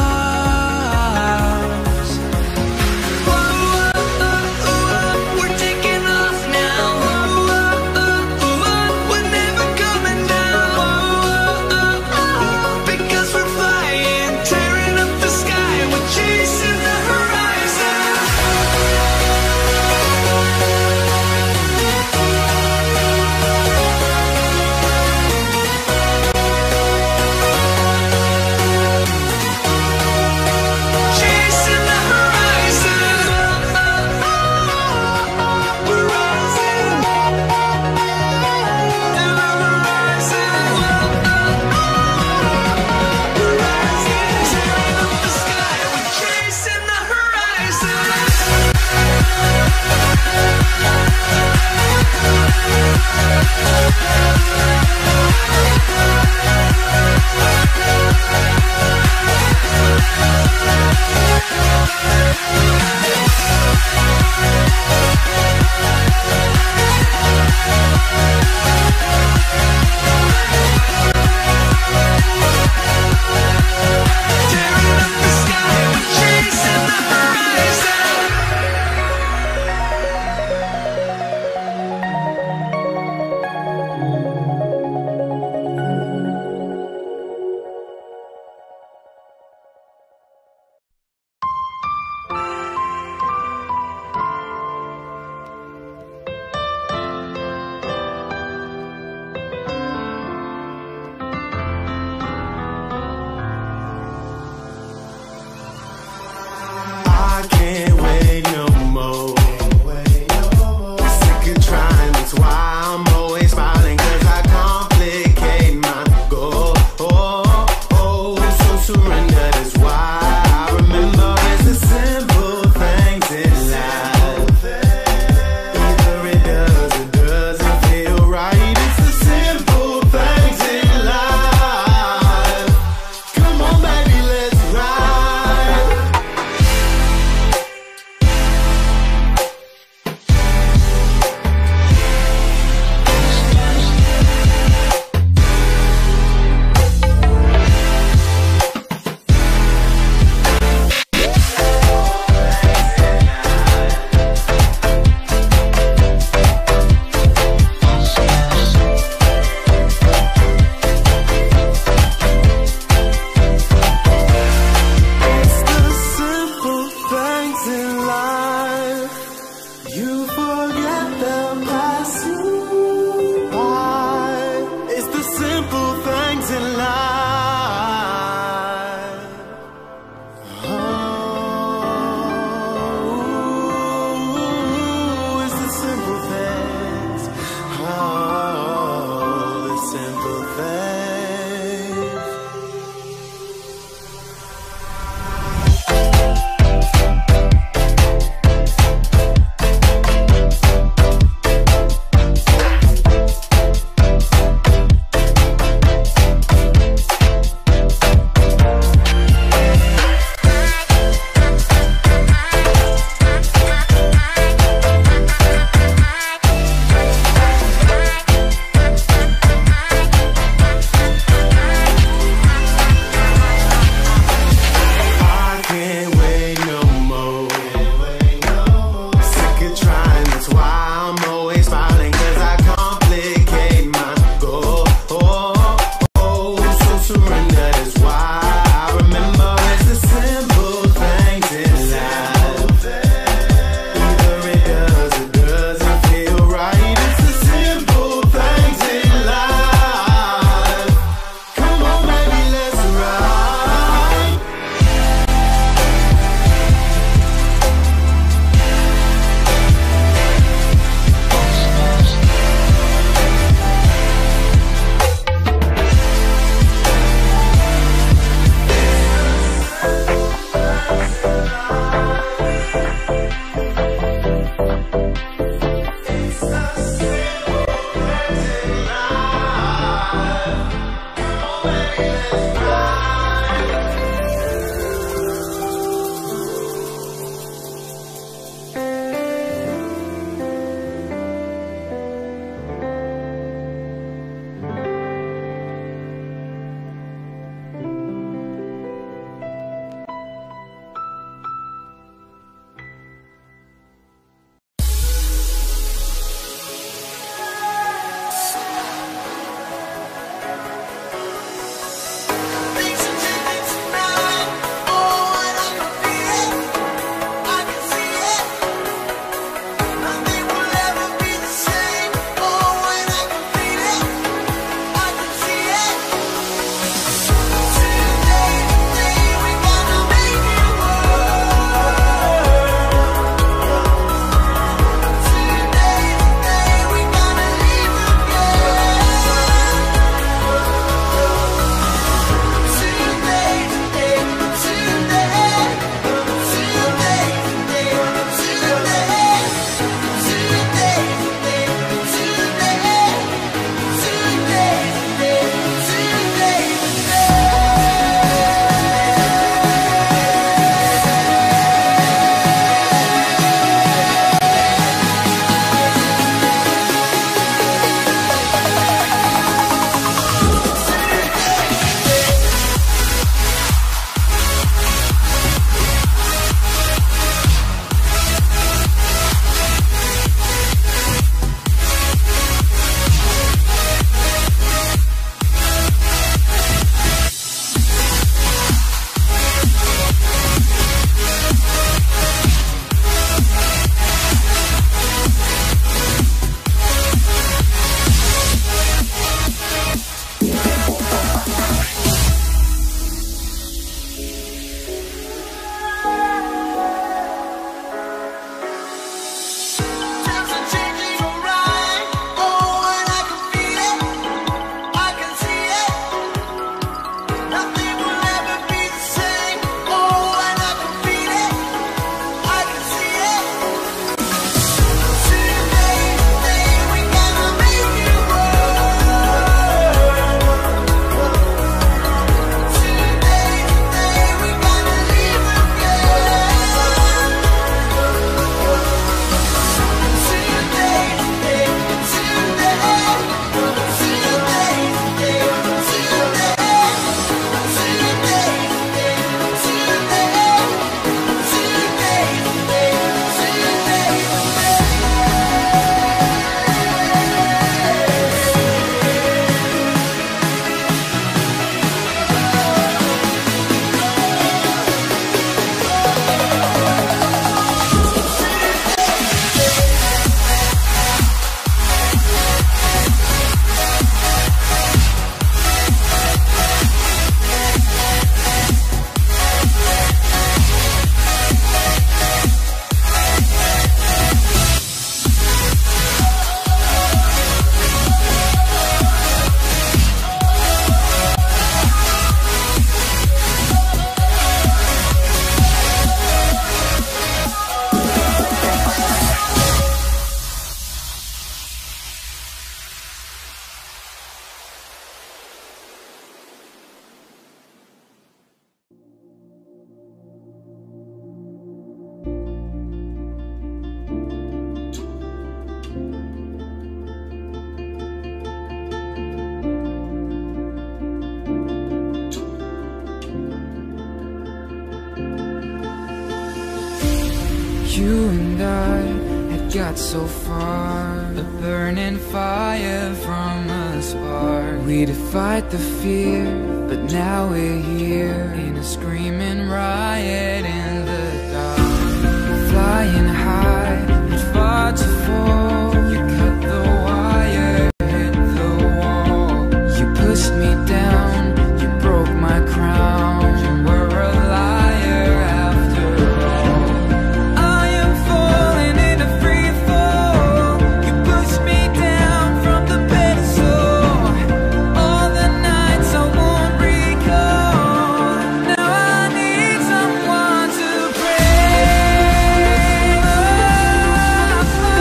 You and I had got so far, a burning fire from a spark. We defied the fear, but now we're here in a screaming riot in the dark. Flying high, but far to fall. You cut the wire, hit the wall. You pushed me down, you broke my crown. You were a liar after all. I am falling in a free fall. You pushed me down from the pedestal. All the nights I won't recall. Now I need someone to pray. Now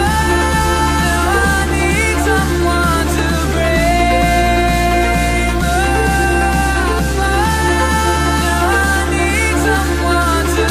I need someone to pray. Now I need someone to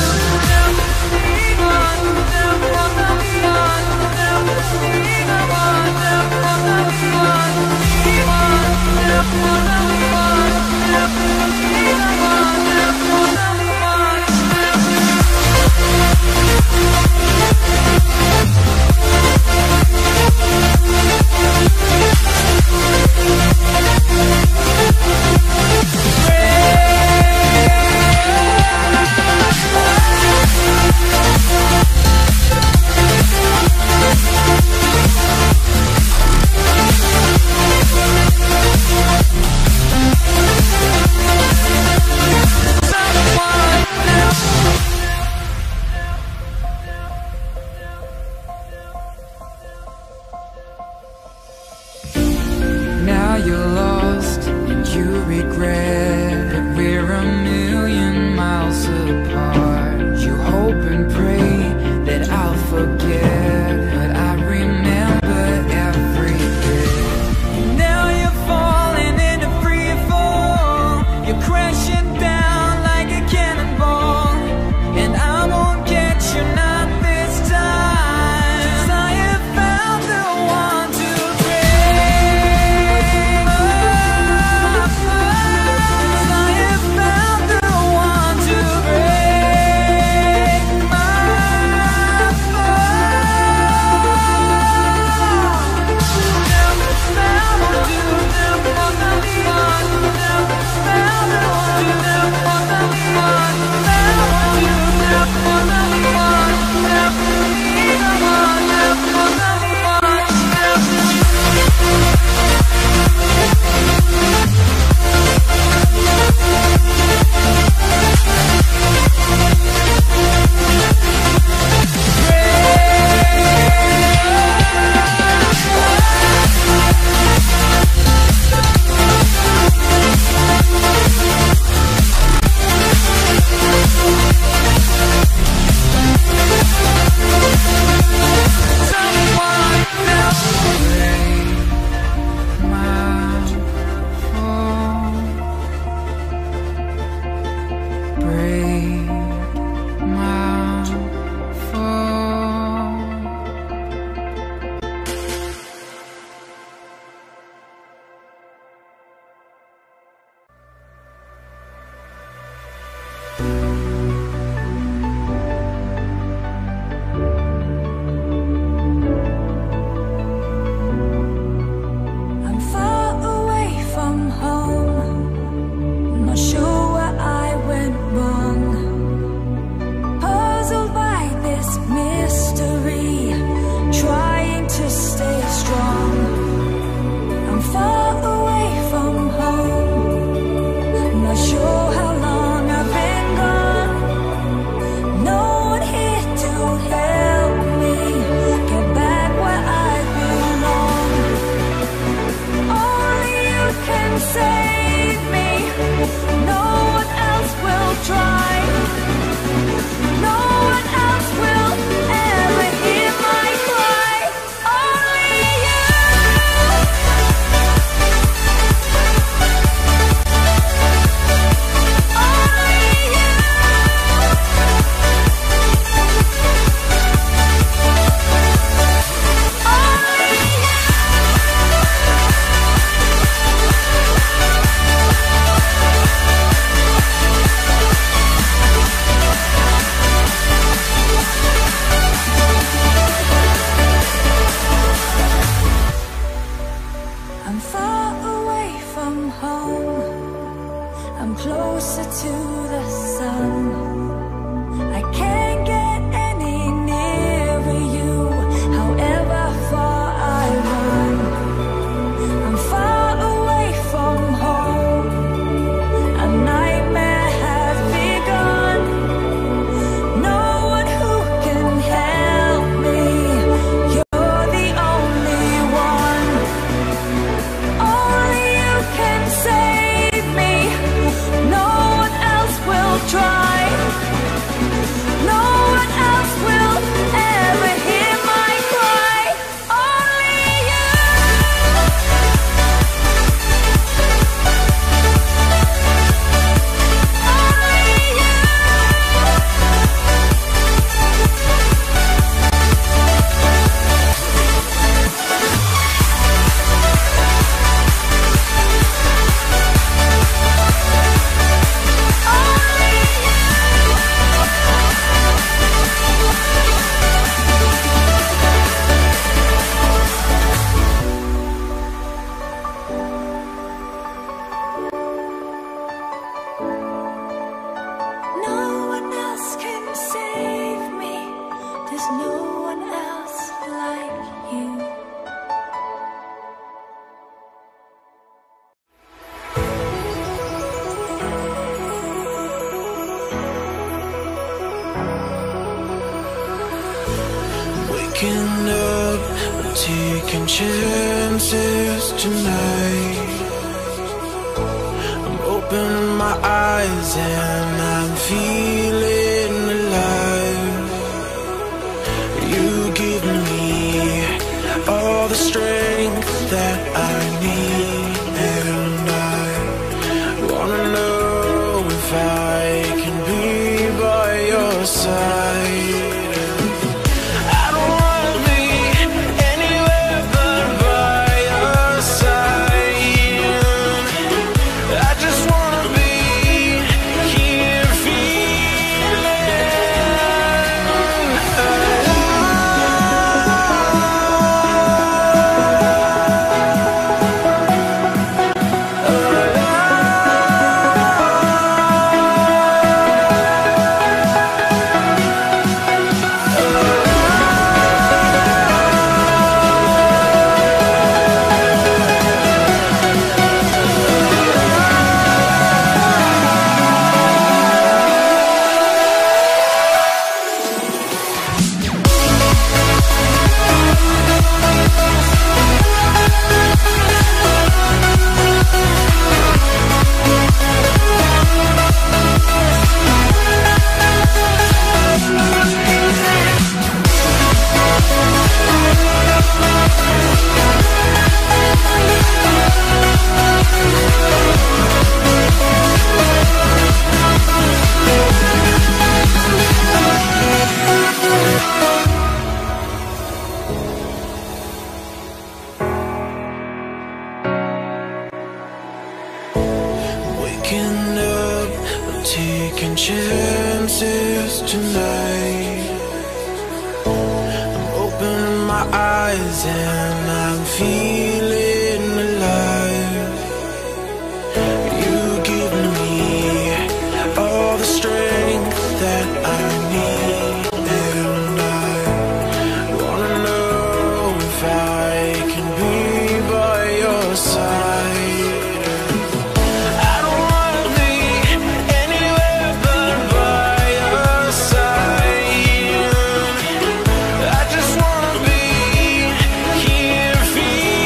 Now you're lost and you regret that we're a million miles apart. You hope and pray that I'll forget, but I remember every bit. Now you're falling in a free fall. You're crashing down like a cannonball, and I won't get you, not this time. 'Cause I have found the one to pray. closer to the sun. I can't get any nearer you, however far I run. I'm far away from home, a nightmare has begun. No one who can help me, you're the only one. Only you can save me, no one else will try. No one else will ever hear my cry. Only you. Only you. No one else can save me. There's no one else like you. Waking up, we're taking chances tonight. I'm opening my eyes and I'm feeling alive. You give me all the strength that I need, and I wanna know if I can be by your side. I don't wanna be anywhere but by your side. I just wanna be here feeling waking up, we're taking chances tonight. I'm opening my eyes and I'm feeling alive. You give me all the strength that I need, and I wanna know if I can be by your side. I don't wanna be anywhere but by your side. I just wanna be here feeling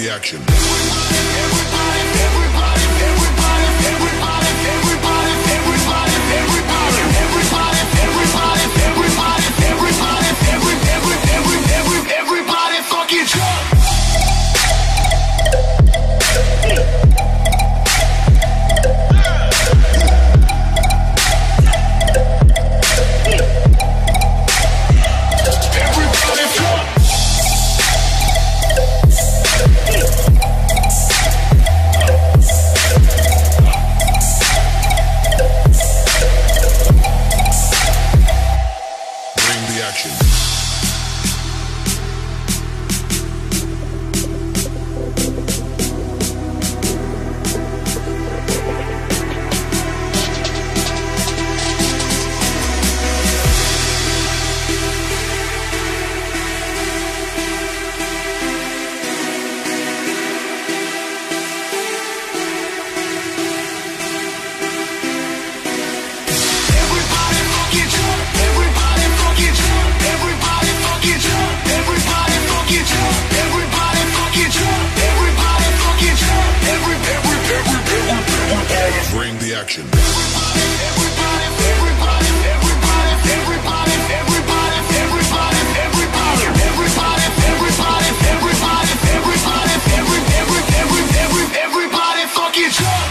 the action. Everybody fucking jump! Bring the action. Everybody fucking jump!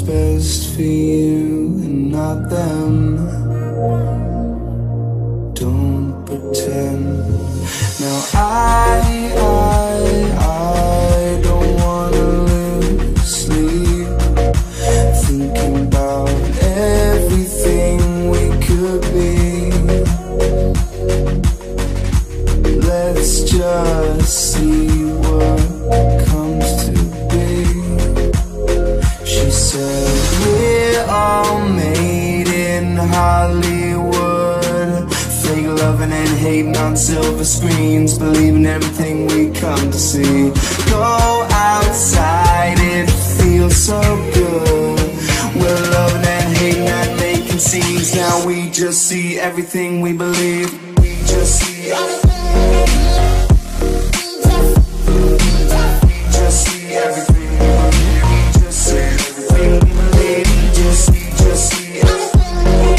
best for you and not them. Don't pretend. Now I, I, I don't wanna lose sleep, thinking about everything we could be. Let's just see what comes to be. She said we're all made in Hollywood, fake loving and hating on silver screens, believing everything we come to see. Go outside, it feels so good. We're loving and hating and making scenes. Now we just see everything we believe. We just see everything. We just see everything. We just see everything we believe. We just see, just see everything.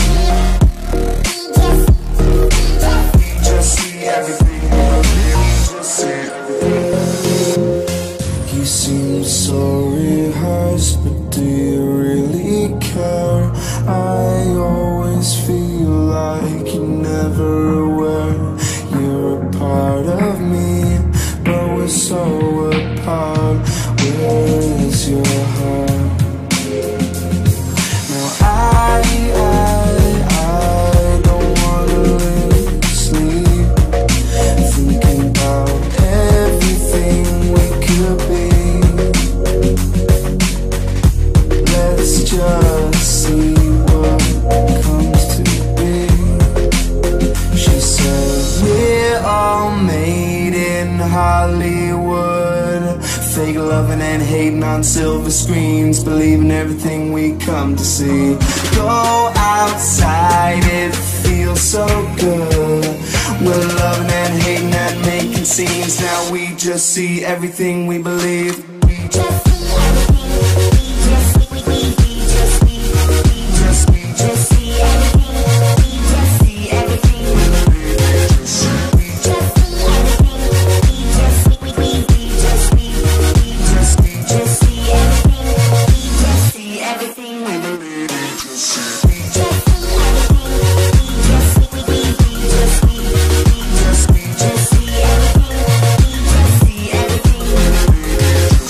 We just see everything we believe. We just see everything. You seem so rehearsed, but do you really care? I always feel like you're never aware. You're a part of me, but we're so apart. Where's your heart? Now I, I, I don't wanna lose sleep, thinking about everything we could be. Let's just see what comes to be. She said we're all made in Hollywood, fake loving and hating on silver screens, believing everything we come to see. Go outside, it feels so good. We're loving and hating and making scenes. Now we just see everything we believe. We just see everything. We just see, we just see, we just see everything. We just see everything. We just see everything. We just see, we just see, we just see, just see everything. We just see everything. We believe. We just see. We just see everything. We just see, we just see, we just see, just see everything. We just see everything. We believe.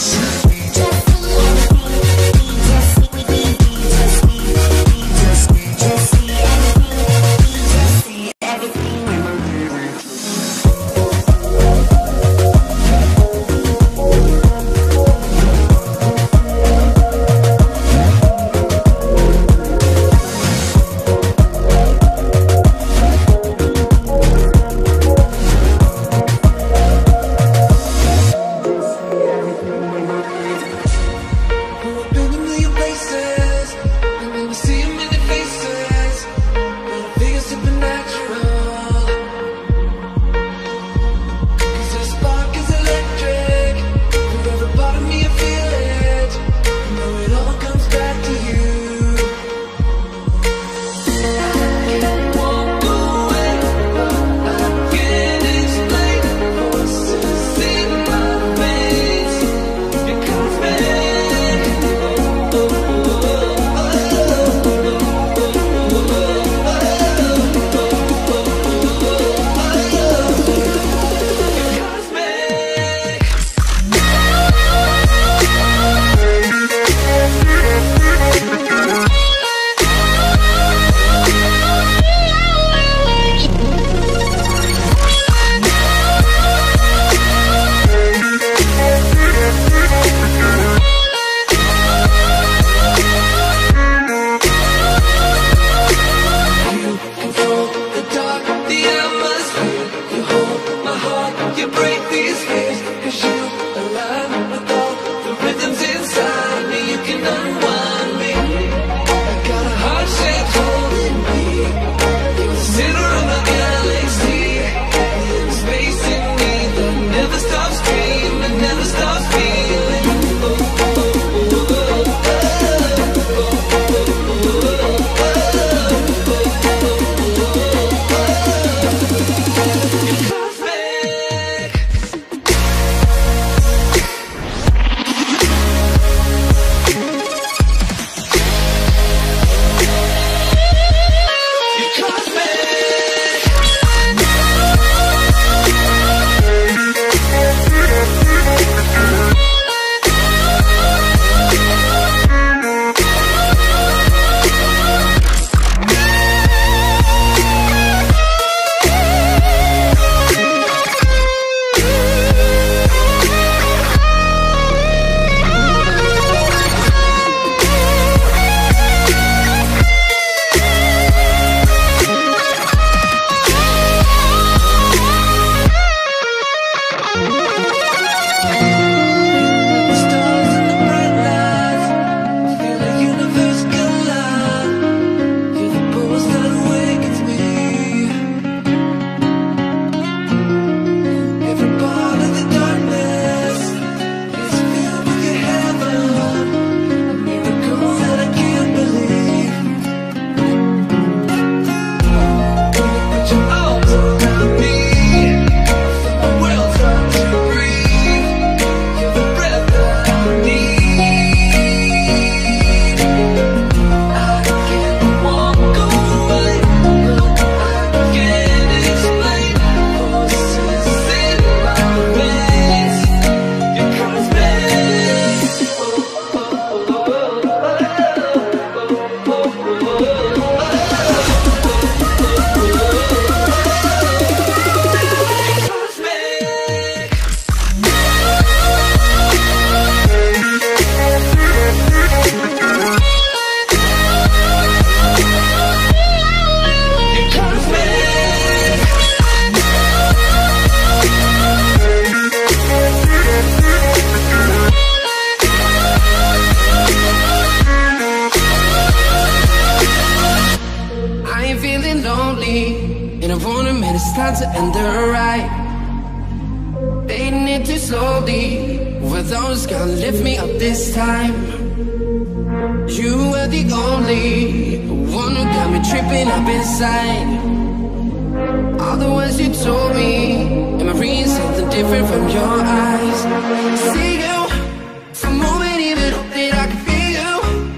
warn him and it's time to end the ride. Fading it too slowly, were those gonna lift me up this time? You were the only one who got me tripping up inside. All the words you told me, am I reading something different from your eyes? See you, for a moment even hope that I could feel you.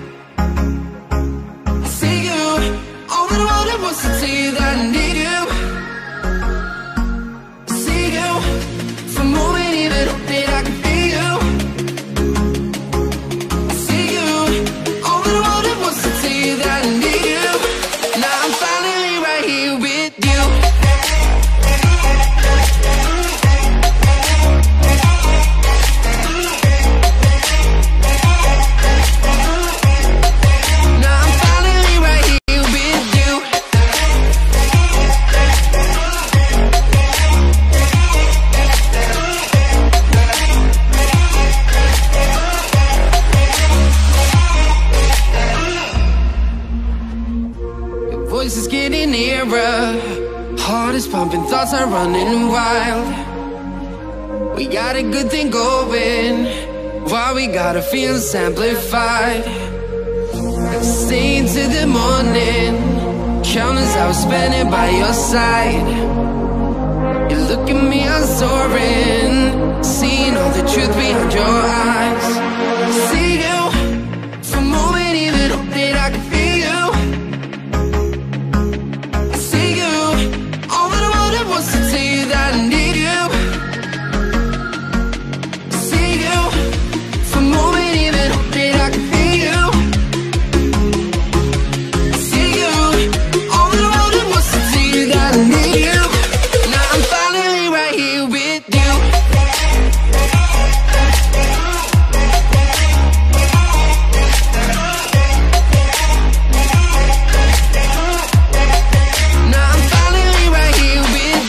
See you, all that I wanted was to tell you that I need you. See you, for a moment even hope that I could feel you. See you, all that I wanted was to tell you that I need you. Now I'm finally right here with you. Voice is getting nearer, heart is pumping, thoughts are running wild. We got a good thing going, while we got our feelings amplified. Staying till the morning, countless hours spending by your side. You look at me, I'm soaring, seeing all the truth behind your eyes. See you, for a moment even hope that I can feel you. Was to tell you that I need you. See you, for a moment even hope that I can feel you. See you, all that I wanted was to tell you that I need you. Now I'm finally right here with you. Now I'm finally right here with you.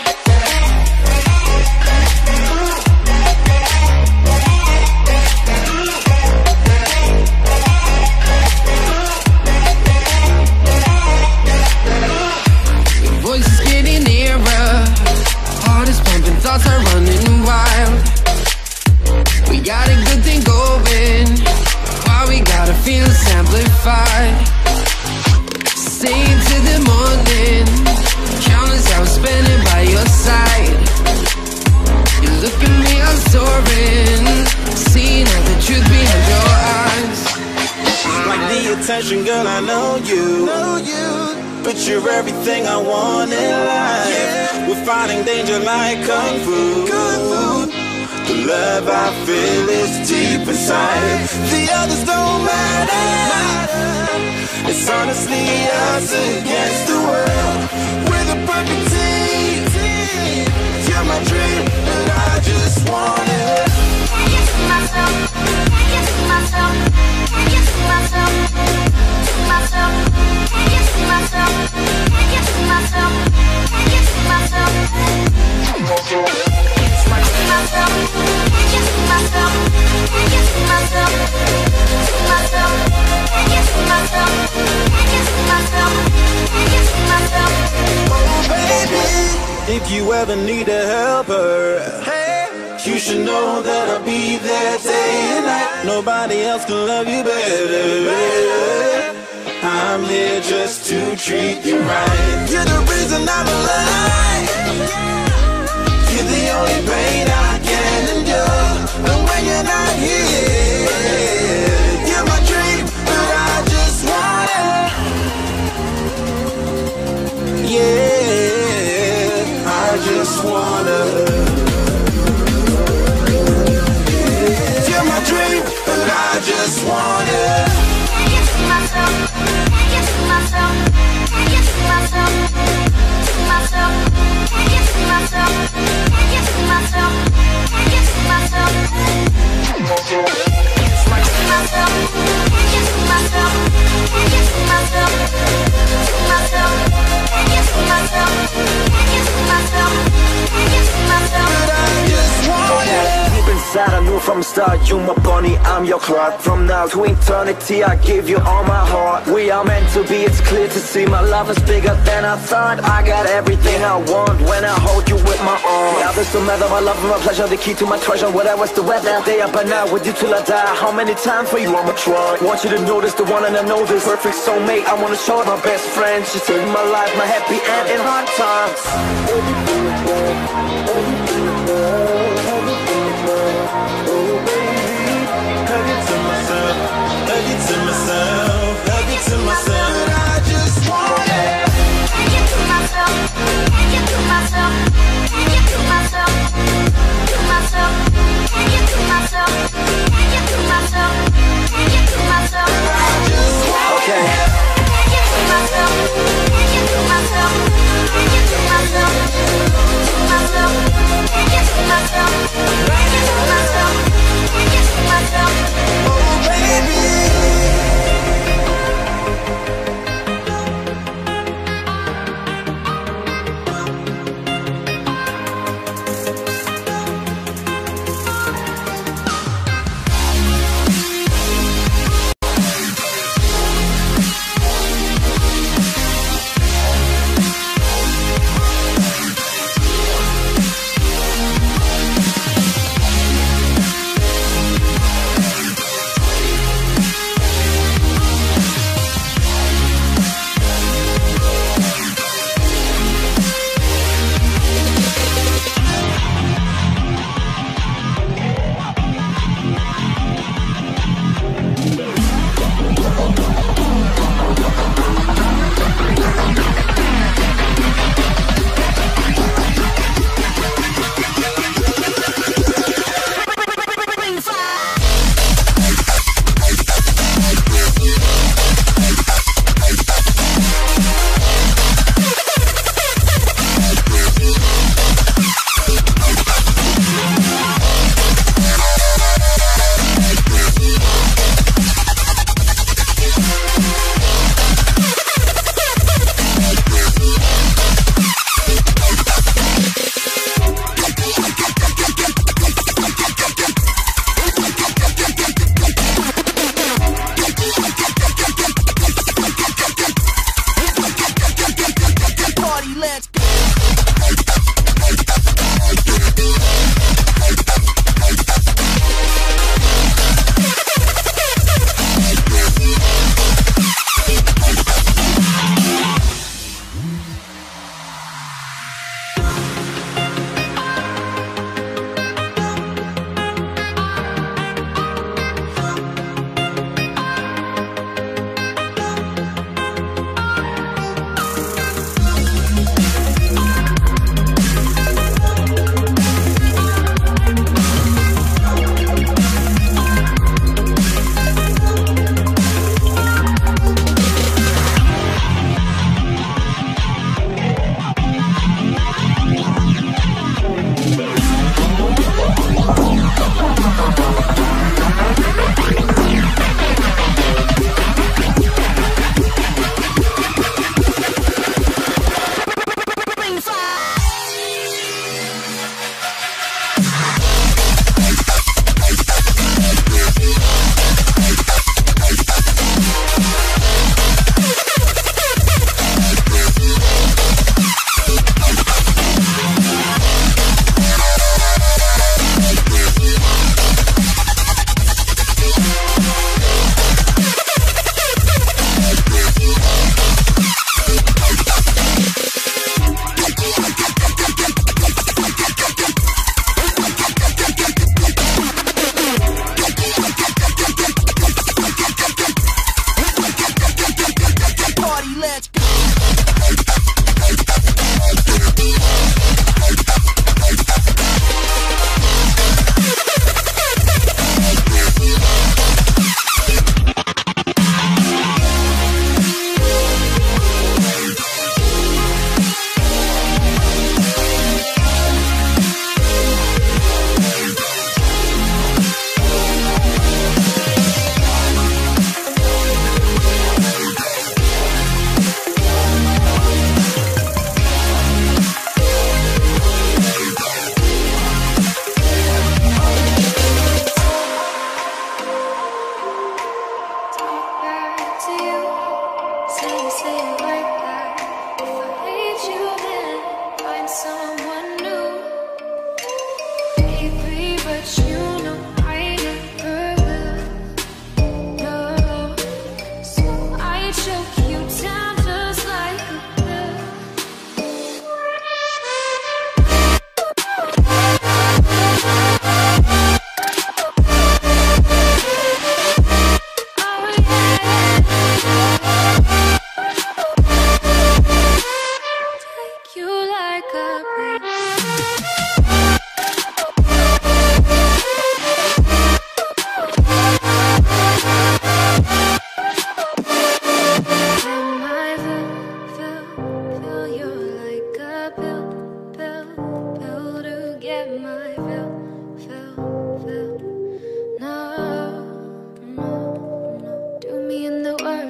Thoughts are running wild. We got a good thing going, while we got our feelings amplified. Staying till the morning, countless hours spending by your side. You look at me, I'm soaring, seeing all the truth behind your eyes. Like the attention, girl, I know you, know you. But you're everything I want in life. Yeah. We're fighting danger like Kung Fu. Kung Fu. The love I feel is deep inside. The others don't matter. It's honestly us against the world. We're the perfect team. You're my dream, and I just want it. Can't get to myself. Can't get to myself. Can't get to myself. To myself. Can't get to myself. Can't get to myself. Can't get to myself. To myself. Can't get to myself. Can't get to myself. To myself. Can't get to myself. Can't get to myself. Can't get to myself. Oh baby, if you ever need a helper, hey, you should know that I'll be there day and night. Nobody else can love you better. I'm here just to treat you right. You're the reason I'm alive. You're the only pain I can endure. And when you're not here, you're my dream, but I just want it. Yeah, I just wanna. You're my dream, but I just want it. Can't get to myself. Can't get to myself. Can't get to myself. To myself. Can't get to myself. Can't get to myself. Can't get to myself. To myself. Can't get to myself. Can't get to myself. To myself. Can't get to myself. Can't get to myself. Can't get to myself. But I just want it. Deep inside I know from the start, you my bunny, I'm your Clark. From now to eternity, I give you all my heart. We are meant to be, it's clear to see. My love is bigger than I thought. I got everything I want when I hold you with my arms. The others don't matter, my love and my pleasure, the key to my treasure. Whatever's the weather, day up and out with you till I die. How many times for you I'ma try? Want you to notice the one and I know this perfect soulmate. I wanna show it my best friend. She saved my life, my happy end in hard times. Hug it to myself, hug it to myself, hug it to myself. I just want it. Hug it to myself, hug it to myself, hug it to myself, to myself, hug it to myself, hug it to myself, hug it to myself. I just want okay. it. Hug it to myself, hug it to myself, hug it to myself, to myself, hug it to myself.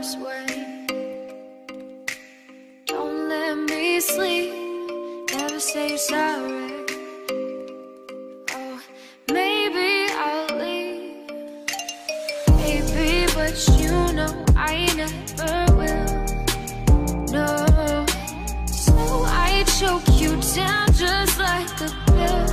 this way. Don't let me sleep, never say sorry. Oh, maybe I'll leave, baby, but you know I never will. No, so I choke you down just like a pill.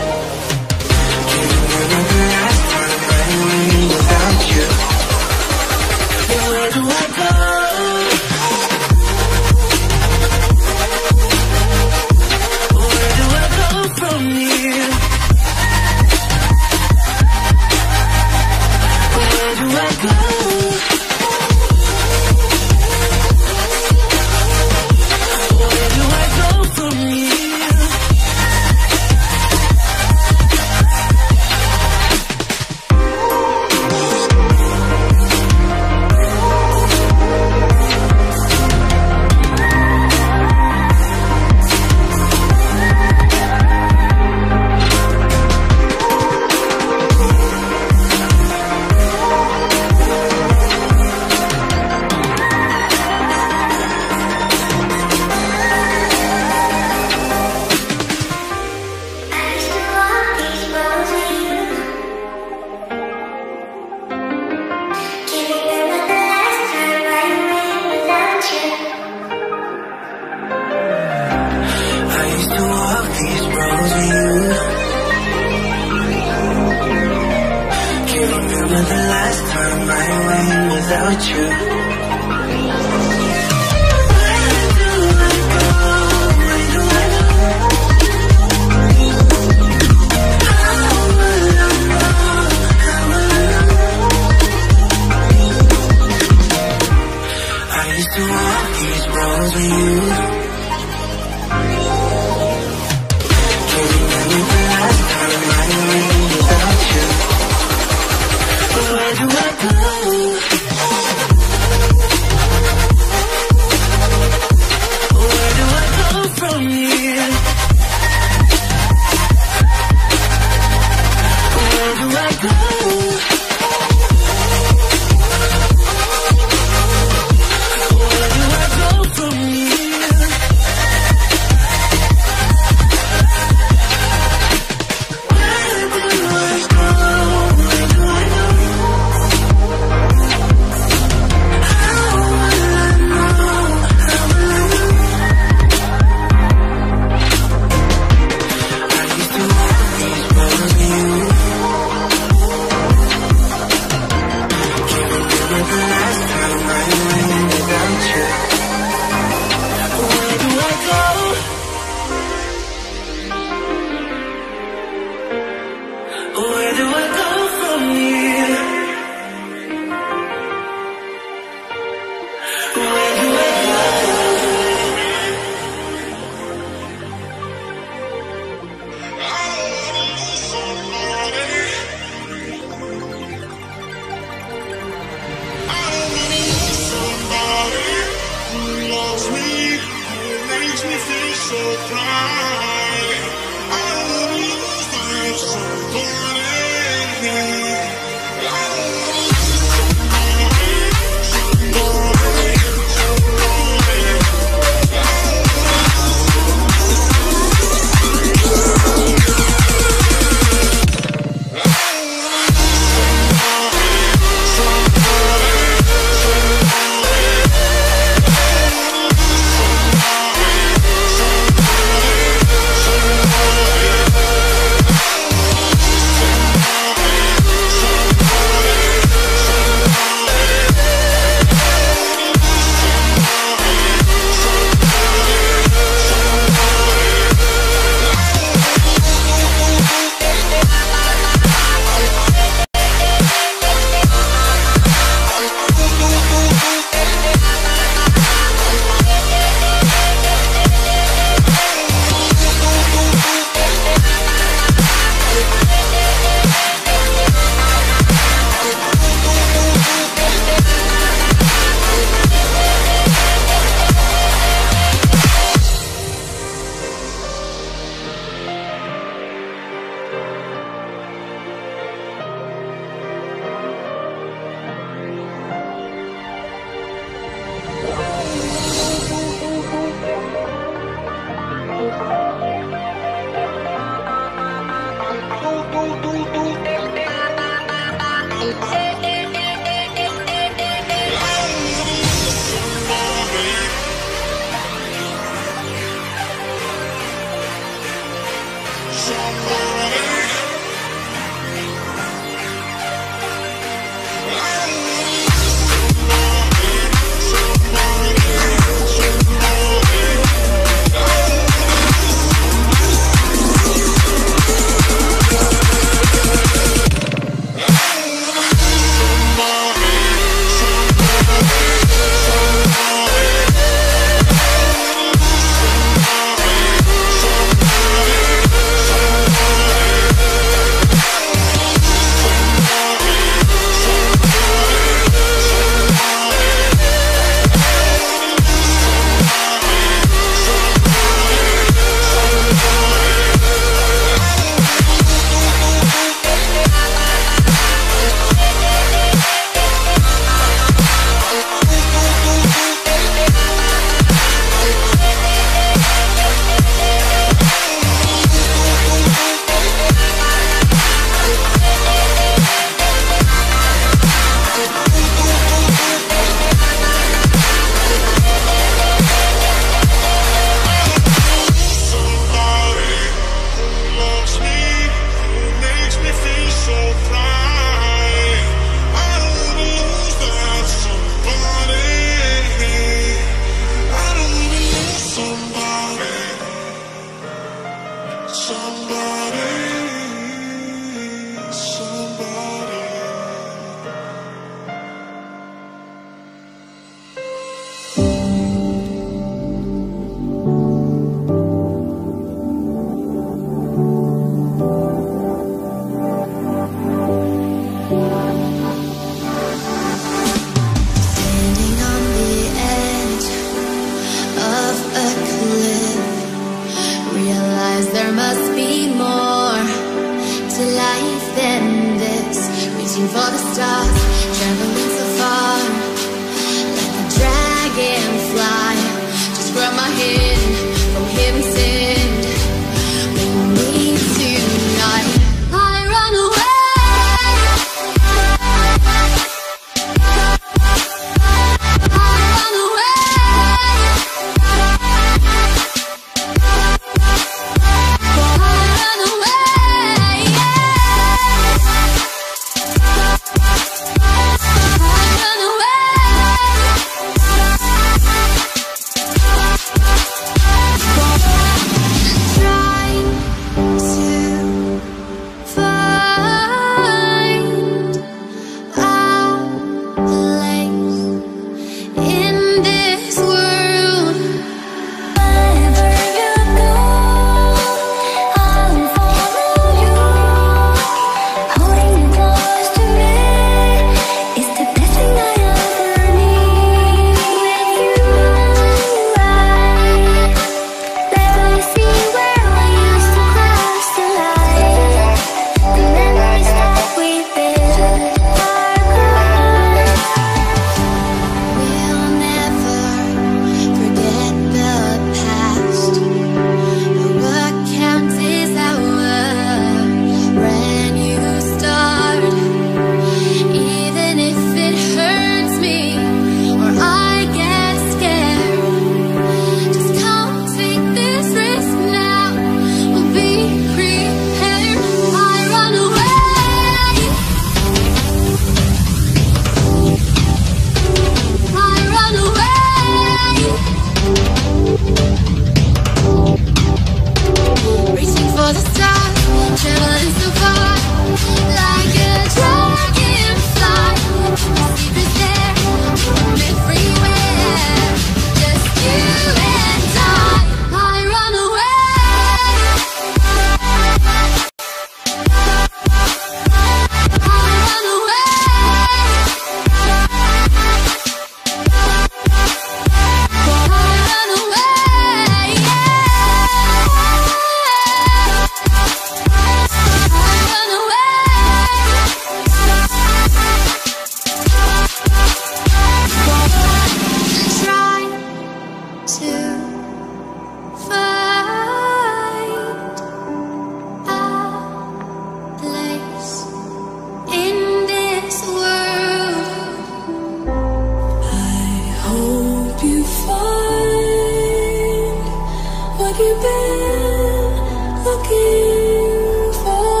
you've been looking for.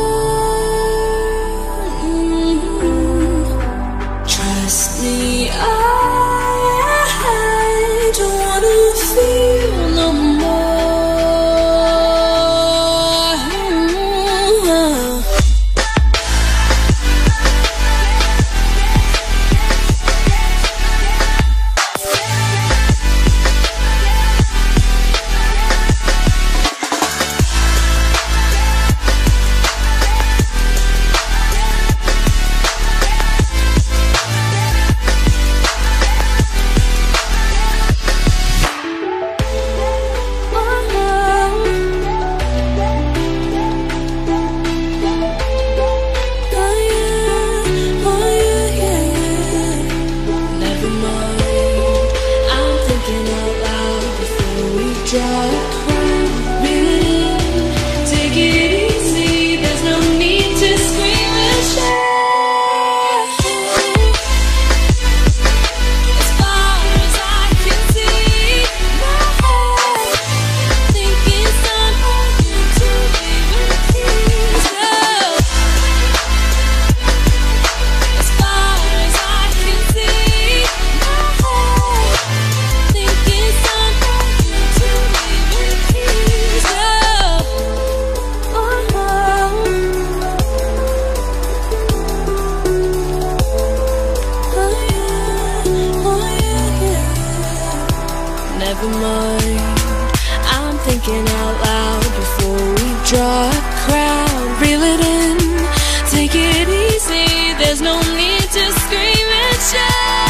Mm-hmm. Trust me, I, I don't wanna feel no more. Mm-hmm. Never mind, I'm thinking out loud before we draw a crowd. Reel it in, take it easy, there's no need to scream and shout.